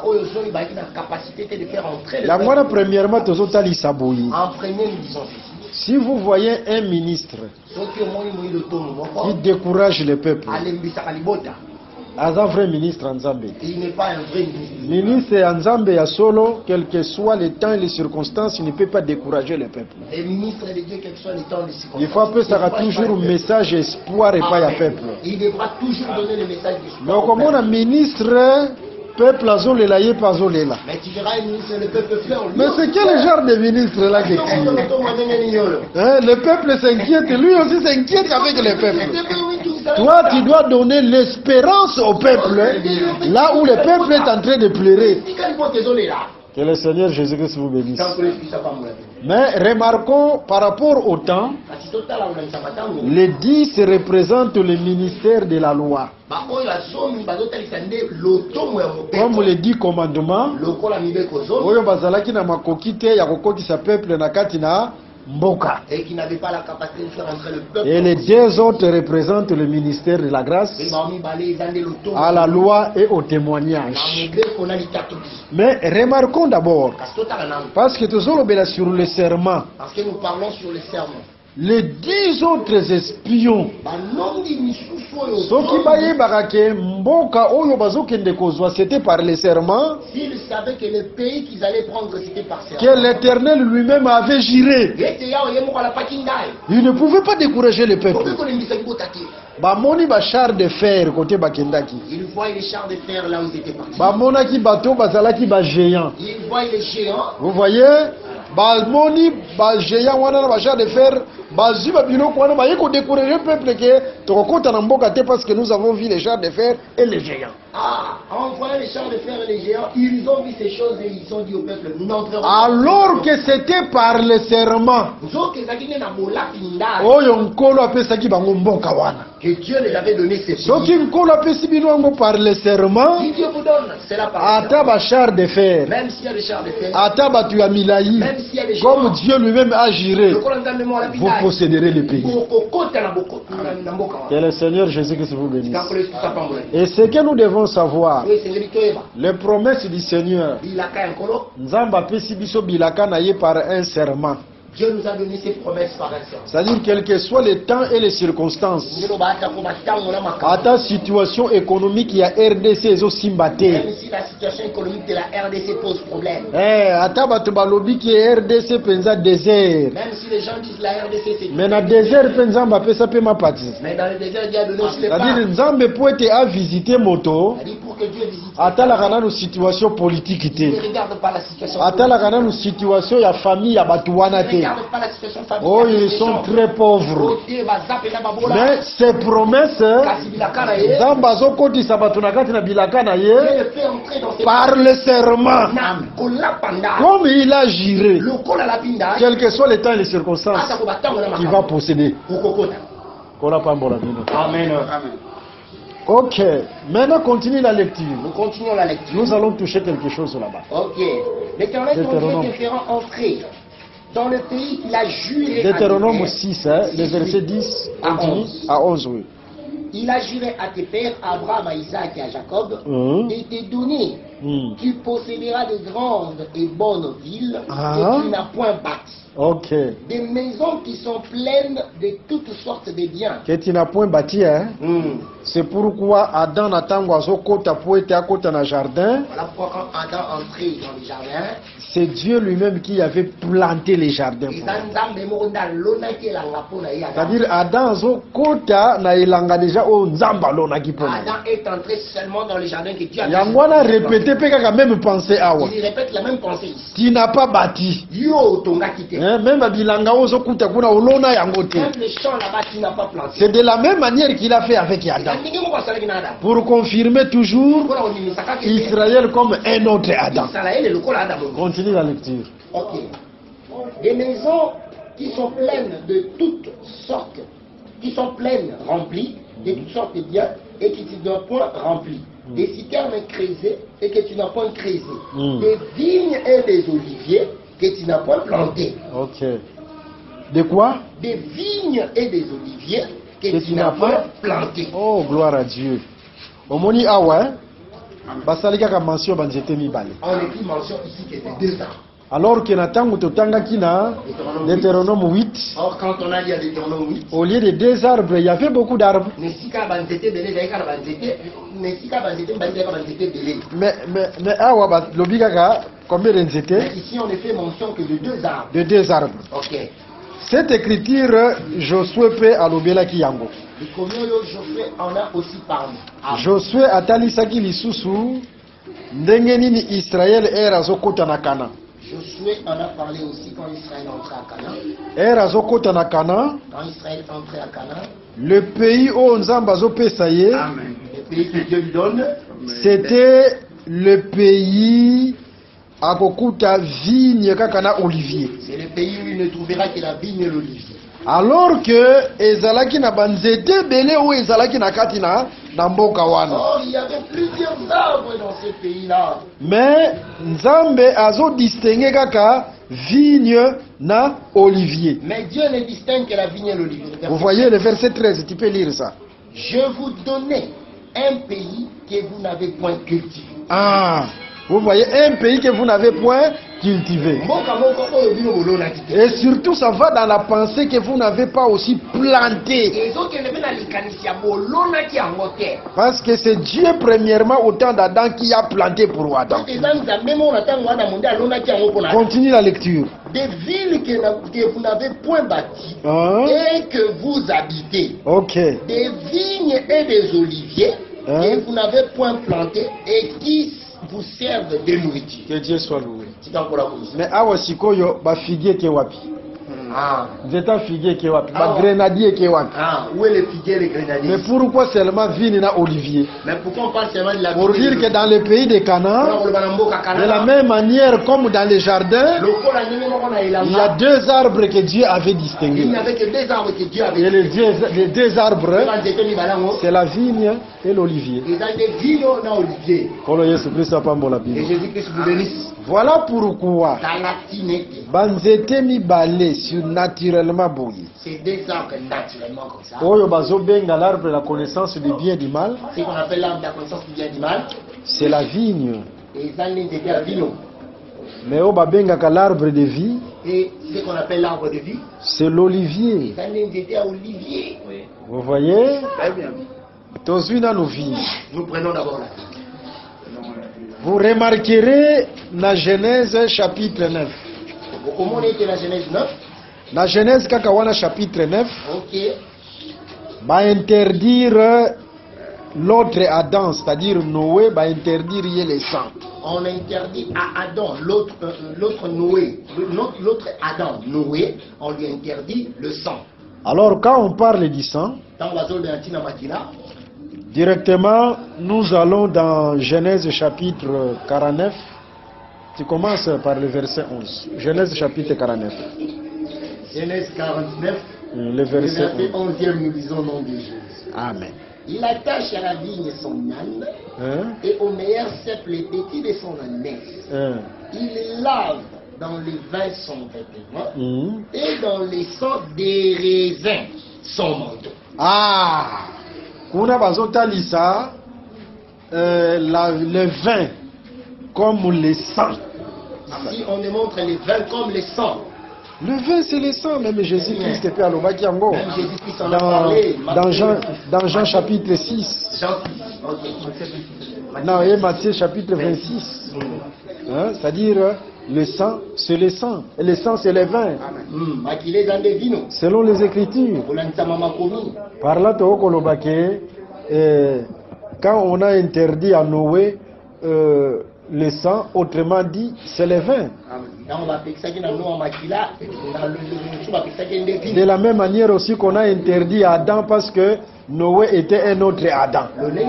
La moine premièrement tozotali saboyi. En premier, nous disons ceci. Si vous voyez un ministre qui décourage le peuple, un vrai ministre en Zambie. Il n'est pas un vrai ministre. Ministre en Zambie à solo, quel que soit le temps et les circonstances, il ne peut pas décourager le peuple. Les ministres de Dieu, quel que soit le temps et les circonstances. Il faut appeler ça toujours un message espoir et pas à peuple. Il devra toujours donner le message d'espoir. Donc comme on a ministre, peuple azolela yé pas azolela. Mais tu diras un ministre, le peuple pleure. Mais c'est quel genre de ministre là qui crie? Hein, le peuple s'inquiète, lui aussi s'inquiète avec le peuple. Toi, tu dois donner l'espérance au peuple, là où le peuple est en train de pleurer. Que le Seigneur Jésus-Christ vous bénisse. Mais remarquons par rapport au temps, les dix représentent le ministère de la loi. Comme les dix commandements, et qui n'avait pas la capacité de faire entrer le peuple. Et les deux autres représentent le ministère de la grâce, à la loi et au témoignage. Mais remarquons d'abord, parce que tout ça sur le serment. Parce que nous parlons sur le serment. Les dix autres espions, c'était par le serment, s'ils savaient que le pays qu'ils allaient prendre c'était par serment, que l'Éternel lui-même avait juré, il ne pouvait pas décourager le peuple. Bamoni ba char de fer côté bakendaki. Il voit les chars de fer là où ils étaient partis. Bamonaki bateau bazalaki ba géant. Il voit les géants. Vous voyez? Balmoni ba géant wana ba char de fer bazu ba biloko wana ba yeko décourager le peuple que tokota na mboka te parce que nous avons vu les chars de fer et les géants. Ah, en voyant les chars de fer et les géants, ils ont vu ces choses et ils ont dit au peuple, nous n'entrerons pas. Alors que c'était par le serment. Oh, yonkolo apesaki bango mboka wana. Que Dieu les avait donné ces pays. Soki nkolo apesi bino yango par le serment. Si Dieu vous donne, c'est la parole. Ata ba char de fer. Même s'il y a des chars de fer. Ata ba tu amilayi. Même s'il y a des géants. Comme Dieu lui-même a juré. Vous posséderez le pays. Que le Seigneur Jésus-Christ vous bénisse. Et ce que nous devons savoir, les promesses du Seigneur, Nzamba pesi biso bilaka na ye par un serment. Dieu nous a donné ses promesses par un sens. C'est-à-dire, quel que soit le temps et les circonstances, à ta situation économique, il y a R D C et Simbate. Même si la situation économique de la R D C pose problème. Eh, à ta batubalobi qui est R D C penza désert. Même si les gens disent la R D C c'est. Mais dans le désert penza mbappé ça peut ma partie. Mais dans le désert Dieu a donné aussi les pas. C'est-à-dire, Nzambe peut être à visiter moto. C'est-à-dire pour que Dieu visite. À ta la gana nous situation politique Il ité. ne regarde pas la situation. À ta la gana nous situation ya famille ya batuana Il ne té. regarde pas la situation familiale. Oh, ils sont très pauvres. Mais Mais ces promesses, Zambazo Koti Sabatunakati na Bilakana ye, par le serment, comme il a juré, quel que soit les temps et les circonstances, il va posséder. Amen. Ok, maintenant continue la lecture. Nous continuons la lecture. Nous allons toucher quelque chose là-bas. Ok. L'Éternel ton Dieu te fera entrer dans le pays qu'il a juré à Deutéronome tes pères. six, hein, le verset dix, continue à onze, oui. Il a juré à tes pères, à Abraham, à Isaac et à Jacob, Hum. et t'est donné. Hum. Tu posséderas de grandes et bonnes villes Ah. que tu n'as point bâties. Ok. Des maisons qui sont pleines de toutes sortes de biens. Que tu n'as point bâti, hein? Hum. C'est pourquoi Adam n'attend à Zokota pour être à côté dans le jardin. Voilà pourquoi quand Adam entrait dans le jardin, C'est Dieu lui-même qui avait planté les jardins. et pour dans lui. Nzambe moko nda lonaki elanga mpo na ye Adam. C'est-à-dire Adam Zokota na ilanga déjà au Nzamba lona qui pona. Adam est entré seulement dans le jardin que Dieu a Yangwana répété pe kaka même pensée awa. Il répète la même pensée ici. Tu n'as pas bâti. Yo tongaki te. Hein, même bilanga ozokuta kuna olona yango te. Même le champ là-bas, tu n'as pas planté. C'est de la même manière qu'il a fait avec Adam. Ndenge moko asalaki na Adam. Pour confirmer toujours Mpona kondimisaka ke Israël comme un autre Adam. Israël lokola Adam. Continue la lecture. Ok. Des maisons qui sont pleines de toutes sortes, qui sont pleines, remplies, de toutes sortes de biens, et qui tu n'as point rempli. Des citernes creusées et que tu n'as point creusées. Mm. Des vignes et des oliviers que tu n'as point plantés. Ok. De quoi? Des vignes et des oliviers que, Que tu tu n'as n'as point pas plantés. Oh, gloire à Dieu. Omoni awa, basali kaka mention banzete mibale. On écrit mention ici que c'est deux ans. Alors que natango totanga kina Deutéronome huit, Or, quand on a dit à Deutéronome huit, au lieu de deux arbres, il y avait beaucoup d'arbres. Nesika banzete belé, zayika na banzete, Nesika banzete banzete ka banzete belé. Mais, mais, mais awa, ba- lobi kaka, combien de Mais nzete? ici, on ne fait mention que de deux arbres. De deux arbres. Ok. Cette écriture, Josué peut alobela ki yango. Et combien de Josué en a aussi parlé? Ah, Josué atalisaki lisusu, ndenge nini Israël era azokota na Kana. Josué en a parlé aussi quand Israël entrait à Canaan. Era azokota na Kana, Quand Israël entrait à Canaan, le pays où Nzamba azopesa ye, Amen. Le pays que Dieu lui donne, c'était le pays à kokuta vigne kaka na olivier. c'est le pays où il ne trouvera que la vigne et l'olivier. Alors que ezalaki na banzete belé ou ezalaki na kati na na mboka wana. Or, il y avait plusieurs arbres dans ce pays-là. Mais Nzambe azo distinguer kaka vigne na olivier. Mais Dieu ne distingue que la vigne et l'olivier. Vous voyez le verset treize, tu peux lire ça. Je vous donnais un pays que vous n'avez point cultivé. Ah, vous voyez un pays que vous n'avez point cultivé. Mboka moko oyo bino bolonaki te. Et surtout, ça va dans la pensée que vous n'avez pas aussi planté. ezokende mpe na likanisi ya bolonaki yango te. Parce que c'est Dieu premièrement au temps d'Adam qui a planté pour Adam. Donc eza nzambe moko na ntango wana monde alonaki yango mpona Continue la lecture. des villes que, na- que vous n'avez point bâties Hein? et que vous habitez, Ok. des vignes et des oliviers Hein? que vous n'avez point plantés et qui vous servent de nourriture. Que Dieu soit loué. Tika nkola komisa. Mais awa sikoyo ba figuier ke wapi? Ah. Nzeta figuier ke wapi? Ah. Ba grenadier ke wapi? Ah, où est le figuier et les grenadiers? Mais pourquoi seulement vigne na olivier? Mais pourquoi on parle seulement de la Pour vigne et dire de que dans le pays de Canaan, de la même manière comme dans les jardins, il y a deux arbres que Dieu avait distingués. Il n'y avait que deux arbres que Dieu avait Et les deux, les deux arbres, dit. c'est la vigne et l'olivier. Ils ont des vignes dans Olivier. Kolo Yesu Christ apambola Et bino. Jésus-Christ vous bénisse. Voilà pourquoi Dans la tinette, banzete mibale surnaturellement boye. c'est des arbres naturellement comme ça. Oyo bazobenga l'arbre de la connaissance du bien et du mal, Ce qu'on appelle l'arbre de la connaissance du bien et du mal. c'est la vigne. Et ils ont des vino. Mais oyo babengaka l'arbre de vie, Et ce qu'on appelle l'arbre de vie, c'est l'olivier. c'est un invité à olivier. Oui. Vous voyez? Très bien. Nous prenons d'abord la vie. Vous remarquerez la Genèse chapitre neuf. Comment on était la Genèse neuf? La Genèse kakawana chapitre neuf. Ok. Va interdire l'autre Adam, c'est-à-dire Noé, va interdire les sangs. On interdit à Adam, l'autre euh, l'autre Noé, l'autre Adam, Noé, on lui interdit le sang. Alors quand on parle du sang, dans la zone de Antina Makina, directement nous allons dans Genèse chapitre quarante-neuf. Tu commences par le verset onze. Genèse chapitre quarante-neuf. Genèse quarante-neuf, le verset, le verset onzième, nous lisons au nom de Jésus. Amen. Il attache à la vigne son âne, hein? Et au meilleur cep les petits de son ânesse. Hein? Il lave dans le vin son vêtement, hein? Et dans les sangs des raisins son manteau. Ah! Kuna bazota lisa euh, le vin comme les sangs. Si on démontre les vins comme les sangs. Le vin c'est le sang, même Jésus-Christ était à l'Obakiango. Même Jésus-Christ en a parlé. Dans Jean, dans Jean chapitre six. Jean six, ok. Non, et Matthieu chapitre vingt-six. Hein, c'est-à-dire, le sang, c'est le sang. Et le sang, c'est le vin. Selon les Écritures. Par là, quand on a interdit à Noé euh, le sang, autrement dit, c'est le vin. De la même manière aussi qu'on a interdit à Adam parce que Noé était un autre Adam.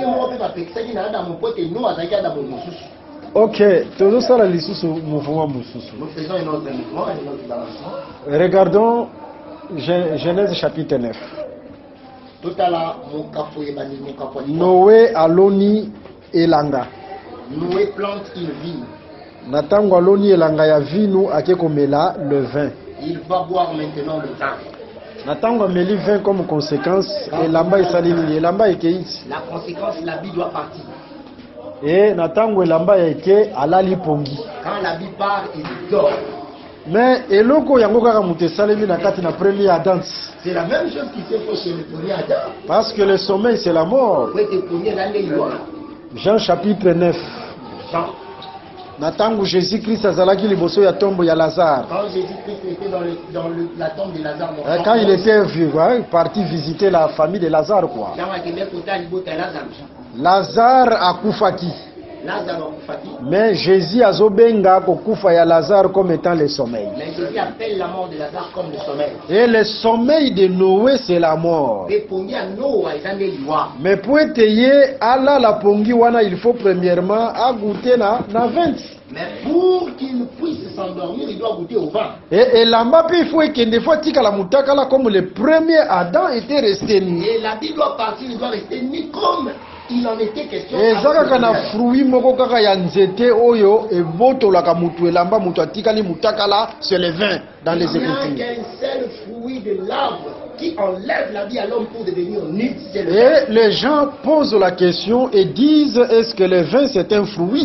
Ok, nous faisons un autre mouvement. Regardons Genèse chapitre neuf. Noé aloni elanga. Noé plante une vigne. Natango aloni elanga ya vinu akekomela le vin. Il va boire maintenant le vin. Natango ameli vin comme conséquence elamba esalini elamba ekeiti. La conséquence, la vie doit partir. Et natango elamba eke alali pongi. Quand la vie part, il dort. Mais eloko yango kaka mutu esalemi na kati na premier Adam. C'est la même chose qui s'est fait chez le premier Adam. Parce que le sommeil c'est la mort. Jean chapitre neuf. Jean. Natango Jésus-Christ azalaki liboso ya tombe ya Lazare. Quand Jésus-Christ était dans, le, dans le, la tombe de Lazare. Euh, quand il était vieux, hein, parti visiter la famille de Lazare quoi. Lazare akufaki. Mais Jésus azobenga kokufa ya Lazare comme étant le sommeil. Mais Jésus appelle la mort de Lazare comme le sommeil. Et le sommeil de Noé c'est la mort. Mais pour essayer ala la pongi wana il faut premièrement à goûter na na vingt. Mais pour qu'il puisse s'endormir, il doit goûter au vin. Et là-bas, il faut que des fois, comme le premier Adam était resté nu. Et la vie doit partir, il doit rester nu comme il en était question. Et ça, quand on a fruit, moko kaka ya nzete oyo et boto la kamutu et lamba mutu atikali mutakala c'est le vin dans les Écritures. Il n'y a qu'un seul fruit de l'arbre qui enlève la vie à l'homme pour devenir nu, c'est le et vin. Les gens posent la question et disent est-ce que le vin c'est un fruit?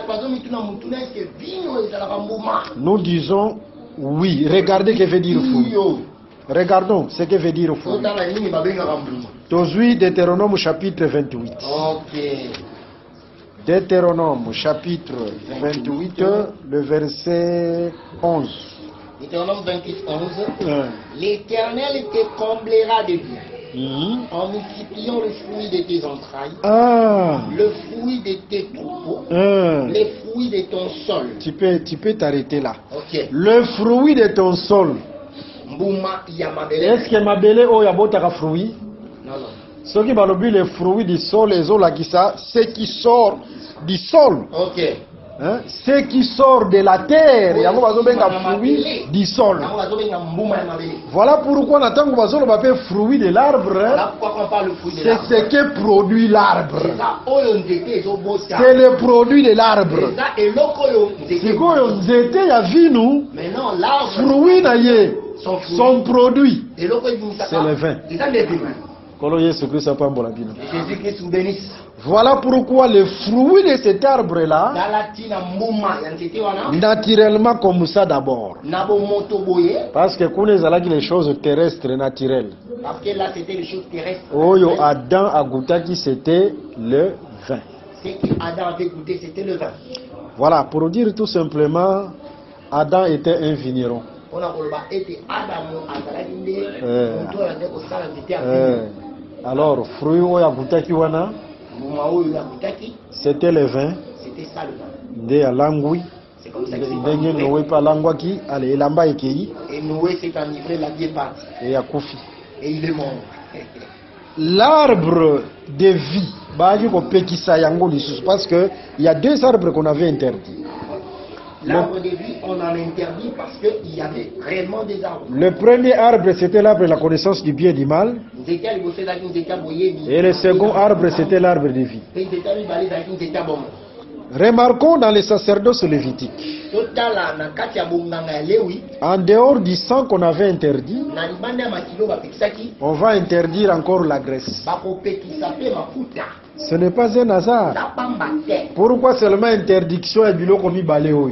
Nous disons oui. Regardez ce que veut dire fruit. Regardons ce que veut dire fruit. Aujourd'hui, Deutéronome chapitre vingt-huit. Ok. Deutéronome chapitre vingt-huit, le verset onze. Deutéronome vingt-huit, onze. Euh. L'Éternel te comblera de bien. Mmh. En multipliant le fruit de tes entrailles, ah. le fruit de tes troupeaux, ah. les fruits de ton sol. Tu peux, tu peux t'arrêter là. Okay. Le fruit de ton sol. Est-ce que ma belle oh yabota fruit? Non, non. Ce qui va le fruit du sol, les eaux là qui ça, ce qui sort du sol. Ok. Hein? Ce qui sort de la terre, il y a un fruit du sol. Voilà pourquoi on attend qu'on va faire fruit de l'arbre. C'est ce que produit l'arbre. C'est le produit de l'arbre. C'est quoi on était, il y a vu nous. Fruit naïe, son produit. C'est le vin. Jésus-Christ vous bénisse. Voilà pourquoi le fruit de cet arbre-là, naturellement comme ça d'abord. Parce que quand les choses terrestres naturelles. Parce que là c'était les choses terrestres. Oyo Adam a goûté qui c'était le vin. Ce qu'Adam avait goûté c'était le vin. Voilà, pour dire tout simplement, Adam était un vigneron. Euh, euh, alors, fruit ou yagutaki wana, c'était le vin. C'était ça le vin. De alangui. C'est comme ça que c'est Ndenge Noé pa langwaki, allez elamba ekei. Et Noé s'est enivré la vieille pâte. Et yakufi. Et il est mort. L'arbre de vie, parce que il y a deux arbres qu'on avait interdits. L'arbre de vie, on en a interdit parce qu'il y avait réellement des arbres. Le premier arbre, c'était l'arbre de la connaissance du bien et du mal. Et le second arbre, c'était l'arbre de vie. Remarquons dans les sacerdoces lévitiques, en dehors du sang qu'on avait interdit, on va interdire encore la graisse. Ce n'est pas un hasard. Pourquoi seulement interdiction et bilo komi baleo?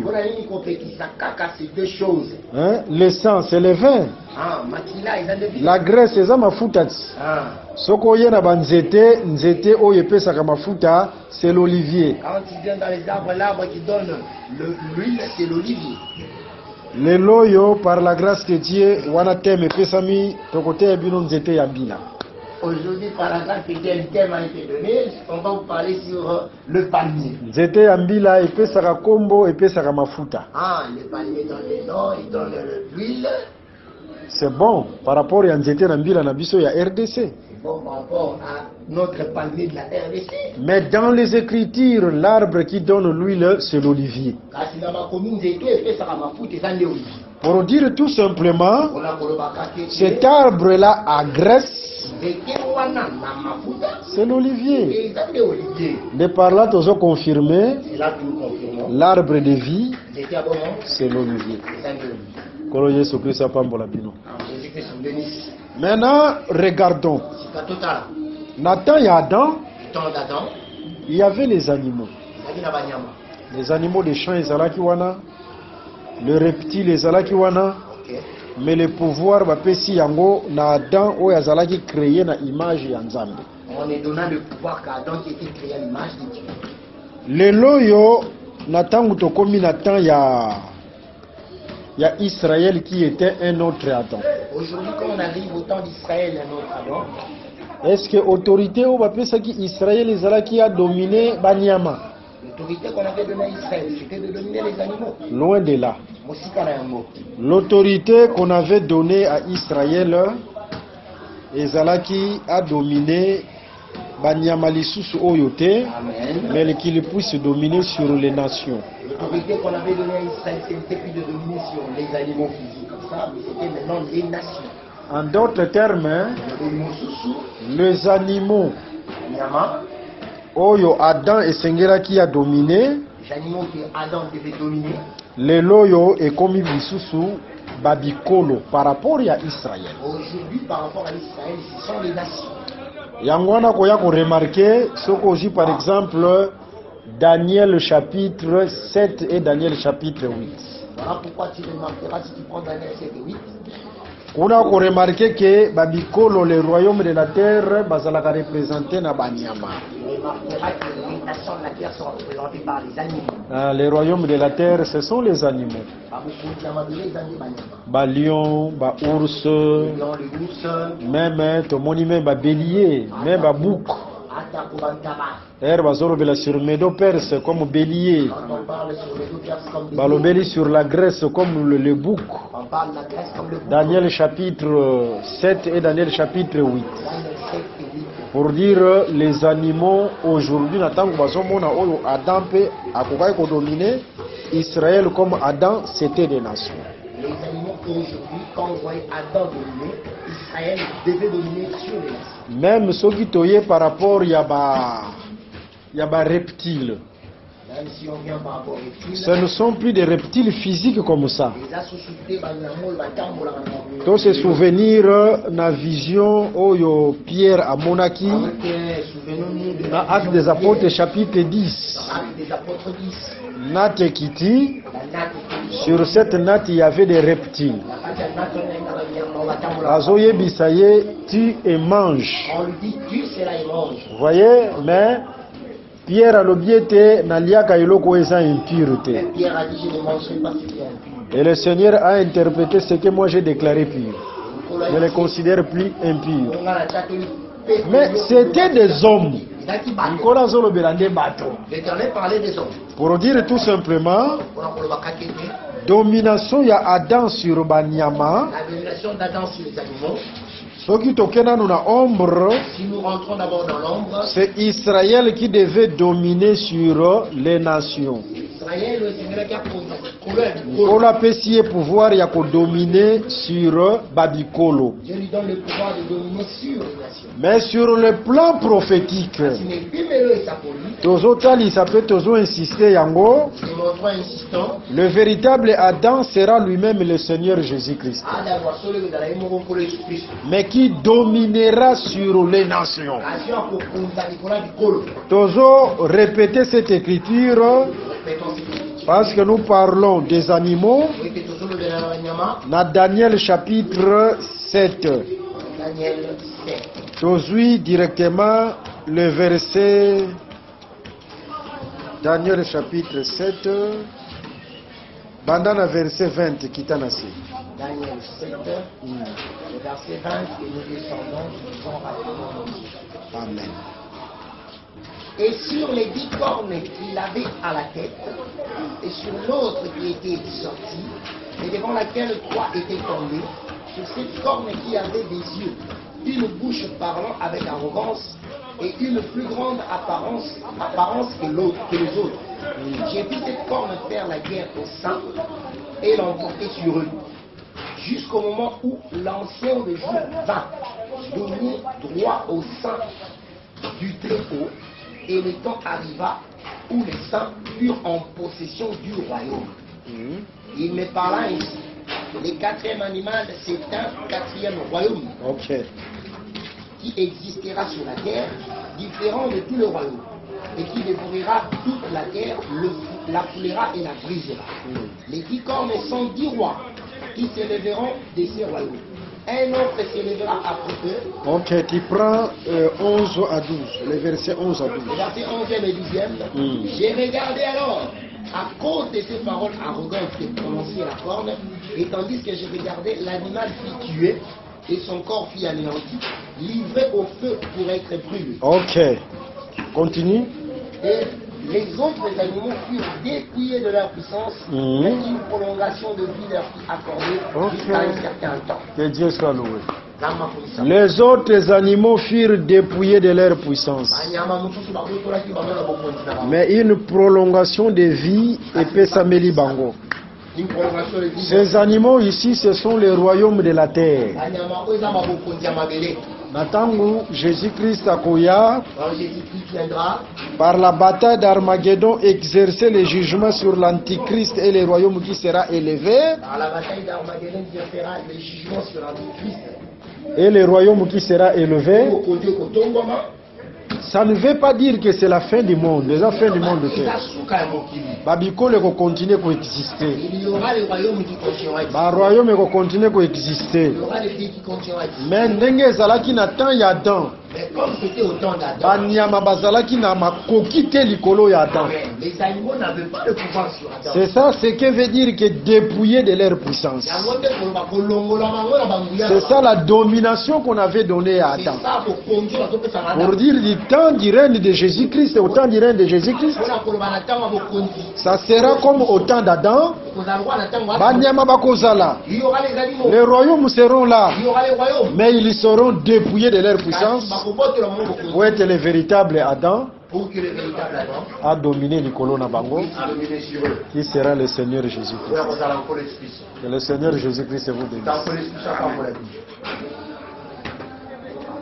Hein? Le sang, c'est le vin. La graisse, c'est ça mafuta. Soko yena banzete, nzete oye pesa kama mafuta, c'est l'olivier. Quand tu viens dans les arbres, l'arbre qui donne l'huile, c'est l'olivier. Le loyo, par la grâce de Dieu, wana teme pesami, tokote bino nzete ya mbila. Aujourd'hui, par la grâce de Dieu, le thème a été donné. On va vous parler sur euh, le palmier. Nzete ya mbila, epesaka kombo, epesaka mafuta. Ah, le palmier donne le nom, il donne l'huile. C'est bon, par rapport à nzete na mbila na biso ya R D C. Bon, par rapport à notre palmier de la R D C. Mais dans les Écritures, l'arbre qui donne l'huile, c'est l'olivier. Pour dire tout simplement, cet arbre-là à graisse, c'est l'olivier. Les parlants ont confirmé, l'arbre de vie, c'est l'olivier. Maintenant, regardons. Nathan et Adam, il y avait les animaux. Les animaux des champs, les alakiwana, le reptile, les alakiwana. Mais le pouvoir va pesi yango na Adam ou yazalaki créé na image ya Nzambe. On est donnant le pouvoir qu'à Adam qui était créé à l'image de Dieu. Le loyo Nathan utokomi Nathan ya ya Israël qui était un autre Adam. Aujourd'hui, quand on arrive au temps d'Israël, un autre Adam. Est-ce que l'autorité ou qui Israël qui a dominé Banyama? L'autorité qu'on avait donnée à Israël, c'était de dominer les animaux. Loin de là. L'autorité qu'on avait donnée à Israël, Ezalaki a dominé Banyama Lisusu Oyote, mais qu'il puisse dominer sur les nations. L'autorité qu'on avait donnée à Israël, c'était plus de dominer sur les animaux physiques comme ça, mais c'était maintenant les nations. En d'autres termes, les animaux, Oyo Adam et Sengera qui a dominé, les animaux que Adam devait dominer, les loyo et comme Bisusu, Babikolo par rapport à Israël. Aujourd'hui, par rapport à Israël, ce sont les nations. Yangwana koya ko remarquer ce qu'aujourd'hui par exemple Daniel chapitre sept et Daniel chapitre huit. Voilà pourquoi tu remarqueras si tu prends Daniel sept et huit. On a remarqué que Babikolo, le royaume de la terre, bazalaka représenté na Banyama. Ah, les royaumes de la terre, ce sont les animaux. Ba lion, ba ours, même tomoni même ba bélier, même ba bouc. Er bazorobela sur Médo Perse comme bélier. Balobeli sur la Grèce comme le, le bouc. Daniel chapitre sept et Daniel chapitre huit. Pour dire les animaux aujourd'hui, Adam peut dominer Israël comme Adam, c'était des nations. Les animaux aujourd'hui, quand on voyait Adam dominer, Israël devait dominer sur les nations. Même ceux qui toyaient par rapport à Yaba reptile. Même si on vient par rapport aux reptiles, ce ne sont plus des reptiles physiques comme ça. les associés, banyamo, batambola, Tous ces souvenirs, na vision, oyo Pierre a monaki, souvenons-nous de na Actes des Apôtres chapitre dix. Actes des apôtres dix. Natte Kiti, La natte était sur cette natte il y avait des reptiles. la natte, la natte, on a banyamo, batambola. Azoye bisaye, tu et mange. On lui dit, tu c'est là, il mange. Vous voyez, mais Pierre a l'obéité, n'aliaka iloko eza impureté. Pierre a dit, je ne mangerai pas ce qui est impur. Et le Seigneur a interprété ce que moi j'ai déclaré pur. Je les considère plus impurs. Mais c'était des hommes. Nicolas Zolo Belande Bato. L'Éternel parlait des hommes. Pour dire tout simplement, On a pour le bakakete, domination ya Adam sur Banyama. la domination d'Adam sur les animaux. Soki tokena na ombre, Si nous rentrons d'abord dans l'ombre, c'est Israël qui devait dominer sur les nations. Israël, le Seigneur qui a posé le Nicolas Pessie pouvoir ya ko dominer sur Babikolo. Dieu lui donne le pouvoir de dominer sur les nations. Mais sur le plan prophétique, Si n'est plus mêlé et sa folie, Tozotali s'appelle Tozo insister yango, nous montrons insistant le véritable Adam sera lui-même le Seigneur Jésus-Christ, à d'avoir sauvé le Dalaï Moro pour le Christ. mais qui dominera sur les nations. Action pour Kunza Nicolas du Colo. Tozo répéter cette écriture Répétons cette écriture. parce que nous parlons des animaux Répétons le Dalaï dans Daniel chapitre sept. Daniel sept. Tozui directement le verset Daniel chapitre sept. Bandana verset vingt qui t'a nassé. Daniel sept, le verset vingt, et nous descendons, nous lisons rapidement. Amen. Et sur les dix cornes qu'il avait à la tête, et sur l'autre qui était sortie, et devant laquelle trois étaient tombés, sur cette corne qui avait des yeux, une bouche parlant avec arrogance, et une plus grande apparence, apparence que, l'autre, que les autres. J'ai vu cette corne faire la guerre aux saints et l'emporter sur eux, jusqu'au moment où l'ancien des jours vint, donner droit aux saints du Très-Haut, et le temps arriva où les saints furent en possession du royaume. Mhm. Il me parla ainsi. Le quatrième animal, c'est un quatrième royaume Ok. qui existera sur la terre, différent de tout le royaume, et qui dévorera toute la terre, le, la foulera et la brisera. Mhm. Les dix cornes sont dix rois qui s'élèveront de ces royaumes. Un autre s'élèvera après eux. Ok, tu prends euh, onze à douze, les versets onze à Le douze. verset onzième et douzième. Mm. J'ai regardé alors, à cause de ces paroles arrogantes que prononçait la corne, et tandis que je regardais, l'animal fut tué, et son corps fut anéanti, livré au feu pour être brûlé. Ok. Continue. Et les autres animaux furent dépouillés de leur puissance, Mhm. et une prolongation de vie leur fut accordée Ok. jusqu'à un certain temps. Que Dieu soit loué. Lama polisa. Les autres animaux furent dépouillés de leur puissance. Banyama mosusu babotolaki bango na bokonzi na bango. Mais une prolongation de vie epesa bango. Une prolongation de vie. Ces animaux ici, ce sont les royaumes de la terre. Banyama oyo eza babokonzi ya mabele. Natangu Jésus-Christ akoya, Alors Jésus-Christ viendra par la bataille d'Armageddon, exercer le jugement sur l'Antichrist et le royaume qui sera élevé, par la bataille d'Armageddon, Dieu fera le jugement sur l'Antichrist. et le royaume qui sera élevé. Mokonzi ekotongwama, Ça ne veut pas dire que c'est la fin du monde, les fins du monde. eza suka ya mokili. Babikole ko continuer ko exister. Il y aura le royaume qui continuera. Ba royaume ko continuer ko exister. Il y aura le pays qui continuera. Mais ndenge ezalaki na temps ya Adam, Mais comme c'était au temps d'Adam, banyama bazalaki na makoki te likolo ya Adam. les animaux n'avaient pas de pouvoir sur Adam. C'est ça ce que veut dire que dépouillé de leur puissance. Yango te koloba kolongola bango na banguya. C'est ça la domination qu'on avait donnée à C'est Adam. ça pour conduire bazopesa na Pour Adam. dire du temps du règne de Jésus-Christ, au temps du règne de Jésus-Christ, Mpona koloba na ntango ya bokonzi. ça sera comme au temps d'Adam. Kozala roi na ntango ya- Banyama bakozala. Il y aura les animaux. Les royaumes seront là, Il y aura les royaumes. mais ils seront dépouillés de leur puissance Kasi bakobotela bango bokonzi. pour être le véritable Adam Pour que le véritable Adam a dominé Nicolo Nabango, puisse dominer sur eux. qui sera le Seigneur Jésus-Christ. Oyo kozala nkolo esprit. Que le Seigneur Jésus-Christ vous bénisse. Ta nkolo esprit chaque fois pour la vie.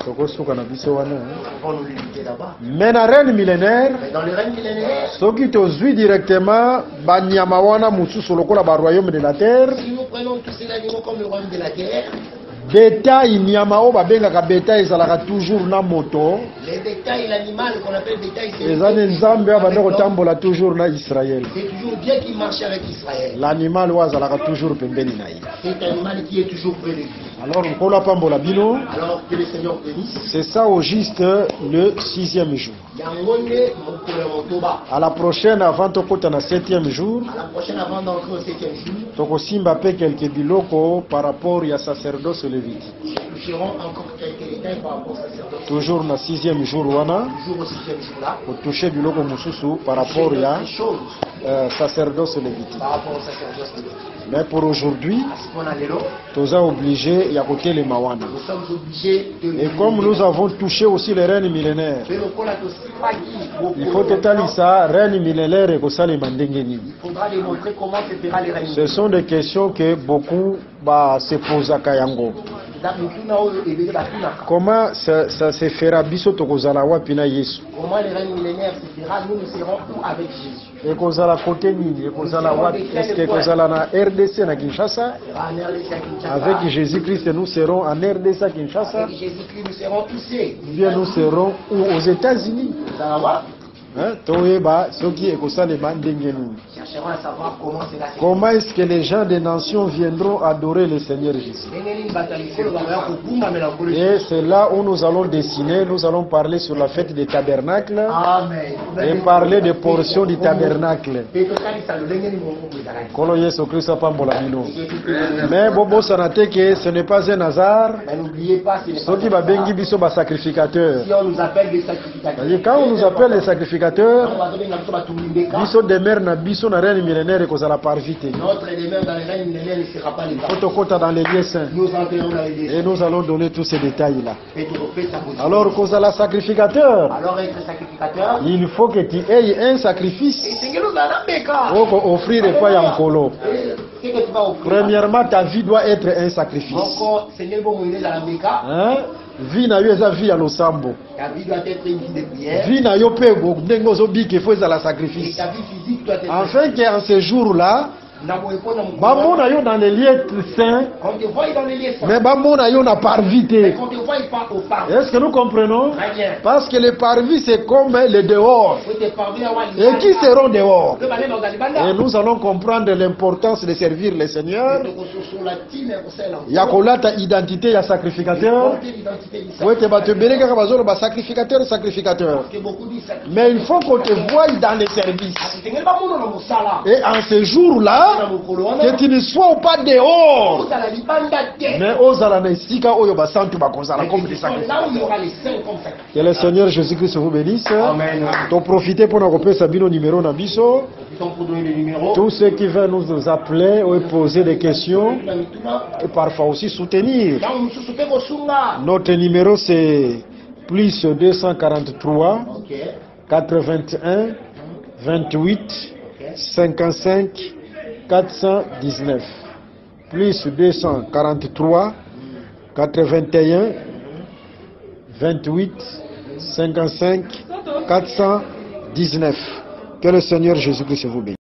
tokosuka na biso wana. On va nous limiter là-bas. Mais na règne millénaire, Mais dans le règne millénaire, soki tozwi directement banyama wana mosusu lokola ba royaume de la terre, si nous prenons tous ces animaux comme le royaume de la terre, bétail nyama o babengaka bétail ezalaka toujours na moto. les bétails, l'animal qu'on appelle bétail, c'est eza ne nzambe abanda kotambola toujours na Israël. c'est toujours Dieu qui marche avec Israël. L'animal oyo azalaka toujours pembeni na ye. C'est un animal qui est toujours près de lui. Alors nkolo apambola bino, Alors que le Seigneur bénisse. c'est ça au juste le sixième jour. Yangonde, mon couleur, mon toba. À la prochaine, avant tokota na septième jour, À la prochaine, avant d'entrer au septième jour, tokosimba pe quelques biloko par rapport ya sacerdoce lévitique. nous toucherons encore quelques détails par rapport au sacerdoce. Toujours na sixième jour wana, Toujours au sixième jour-là, otouche biloko mususu par rapport ya des choses euh, sacerdoce lévitique. par rapport au sacerdoce de Dieu. Mais pour aujourd'hui, À ce qu'on a l'élo, toza obligé ya kotelema wana. nous sommes obligés de Et comme nous avons touché aussi les reines millénaires, Mais le col a aussi pas dit. il faut totalisa reine millénaire et kosalema ndenge nini. Il faudra démontrer comment se fera les règnes. Ce sont des questions que beaucoup bah, se posent à yango. Comment ça, ça se fera biso tokozala wapi na Yesu? Comment les règnes millénaires se fera, nous nous serons où avec Jésus? Et kozala côté nini? Et kozala wapi? Est-ce que kozala na R D C na Kinshasa? En R D C à Kinshasa. Avec Jésus-Christ nous serons en R D C à Kinshasa? Avec Jésus-Christ nous serons touchés. Ou bien nous serons où? Aux États-Unis? Dans la voie, Hein? Toyeba soki ekosalema ndenge nini? chercherons à savoir comment c'est la Comment est-ce que les gens des nations viendront adorer le Seigneur Jésus? Et c'est là où nous allons dessiner, nous allons parler sur la fête des tabernacles Amen. et parler des portions du tabernacle. Kolo Yesu Christ apambola bino. Mais bobo sanate que ce n'est pas un hasard. Mais n'oubliez pas, ce n'est pas Soki babengi biso ba sacrificateur. si on nous appelle des sacrificateurs. Quand on nous appelle les sacrificateurs, On va donner notre batumbeka. biso demeure na biso na reine millénaire kozala par vite. Notre demeure dans les règnes millénaires ne sera pas les bas. Fotokota dans les lieux saints. Nous entrerons dans les lieux. Et nous allons donner tous ces détails là. Et tu refais sa position. Alors kozala sacrificateur, Alors être sacrificateur. il faut que tu aies un sacrifice. Et Seigneur nous a nambeka. Oko offrir pas ya nkolo. Qu'est-ce que tu vas offrir? Premièrement, ta vie doit être un sacrifice. Encore, Seigneur, bon, il est dans la Meka. Hein? Vie na yo eza vie ya losambo. Ta vie doit être une vie de prière. Vie na yo pe go ndenge ozobiki faut ezala Et sacrifice. ta vie physique doit être. Afin qu'en ce jour-là, Quand bamona yo dans les lieux saints, on te voit dans les lieux saints. mais bamona yo na parvis Mais te. quand on te voit pas au parc. Est-ce que nous comprenons? Très bien. Parce que les parvis c'est comme les dehors. Vous te parvenez à voir les Et qui seront dehors? Le balai dans la libanda. Et nous allons comprendre l'importance de servir le Seigneur. Sur la team, on sait là. Ya kolata identité ya sacrificateur. Porter l'identité du sacrificateur. Ouais, te bato belé kaka bazolo ba sacrificateur sacrificateur. Parce que beaucoup disent sacrificateur. Mais il faut qu'on te voie dans les services. Seigneur, pas mon nom, ça là. Et en ce jour-là, que tu ne sois pas dehors. Vous à la libanda. Mais ozala na esika oyo ba santu ba kozala comme des Là où il y sacrificateurs. aura les saints comme sacrificateurs. Que le Seigneur Jésus-Christ vous bénisse. Amen. To profiter pour nous repérer sabino numéro na biso. Ils sont pour donner les numéros. Tous ceux qui veulent nous appeler ou poser des questions et parfois aussi soutenir. Là où nous sommes super au Sunga. Notre numéro c'est plus deux cent quarante-trois Ok. quatre-vingt-un vingt-huit cinquante-cinq quatre cent dix-neuf. Plus deux cent quarante-trois quatre-vingt-un vingt-huit cinquante-cinq quatre cent dix-neuf. Que le Seigneur Jésus-Christ vous bénisse.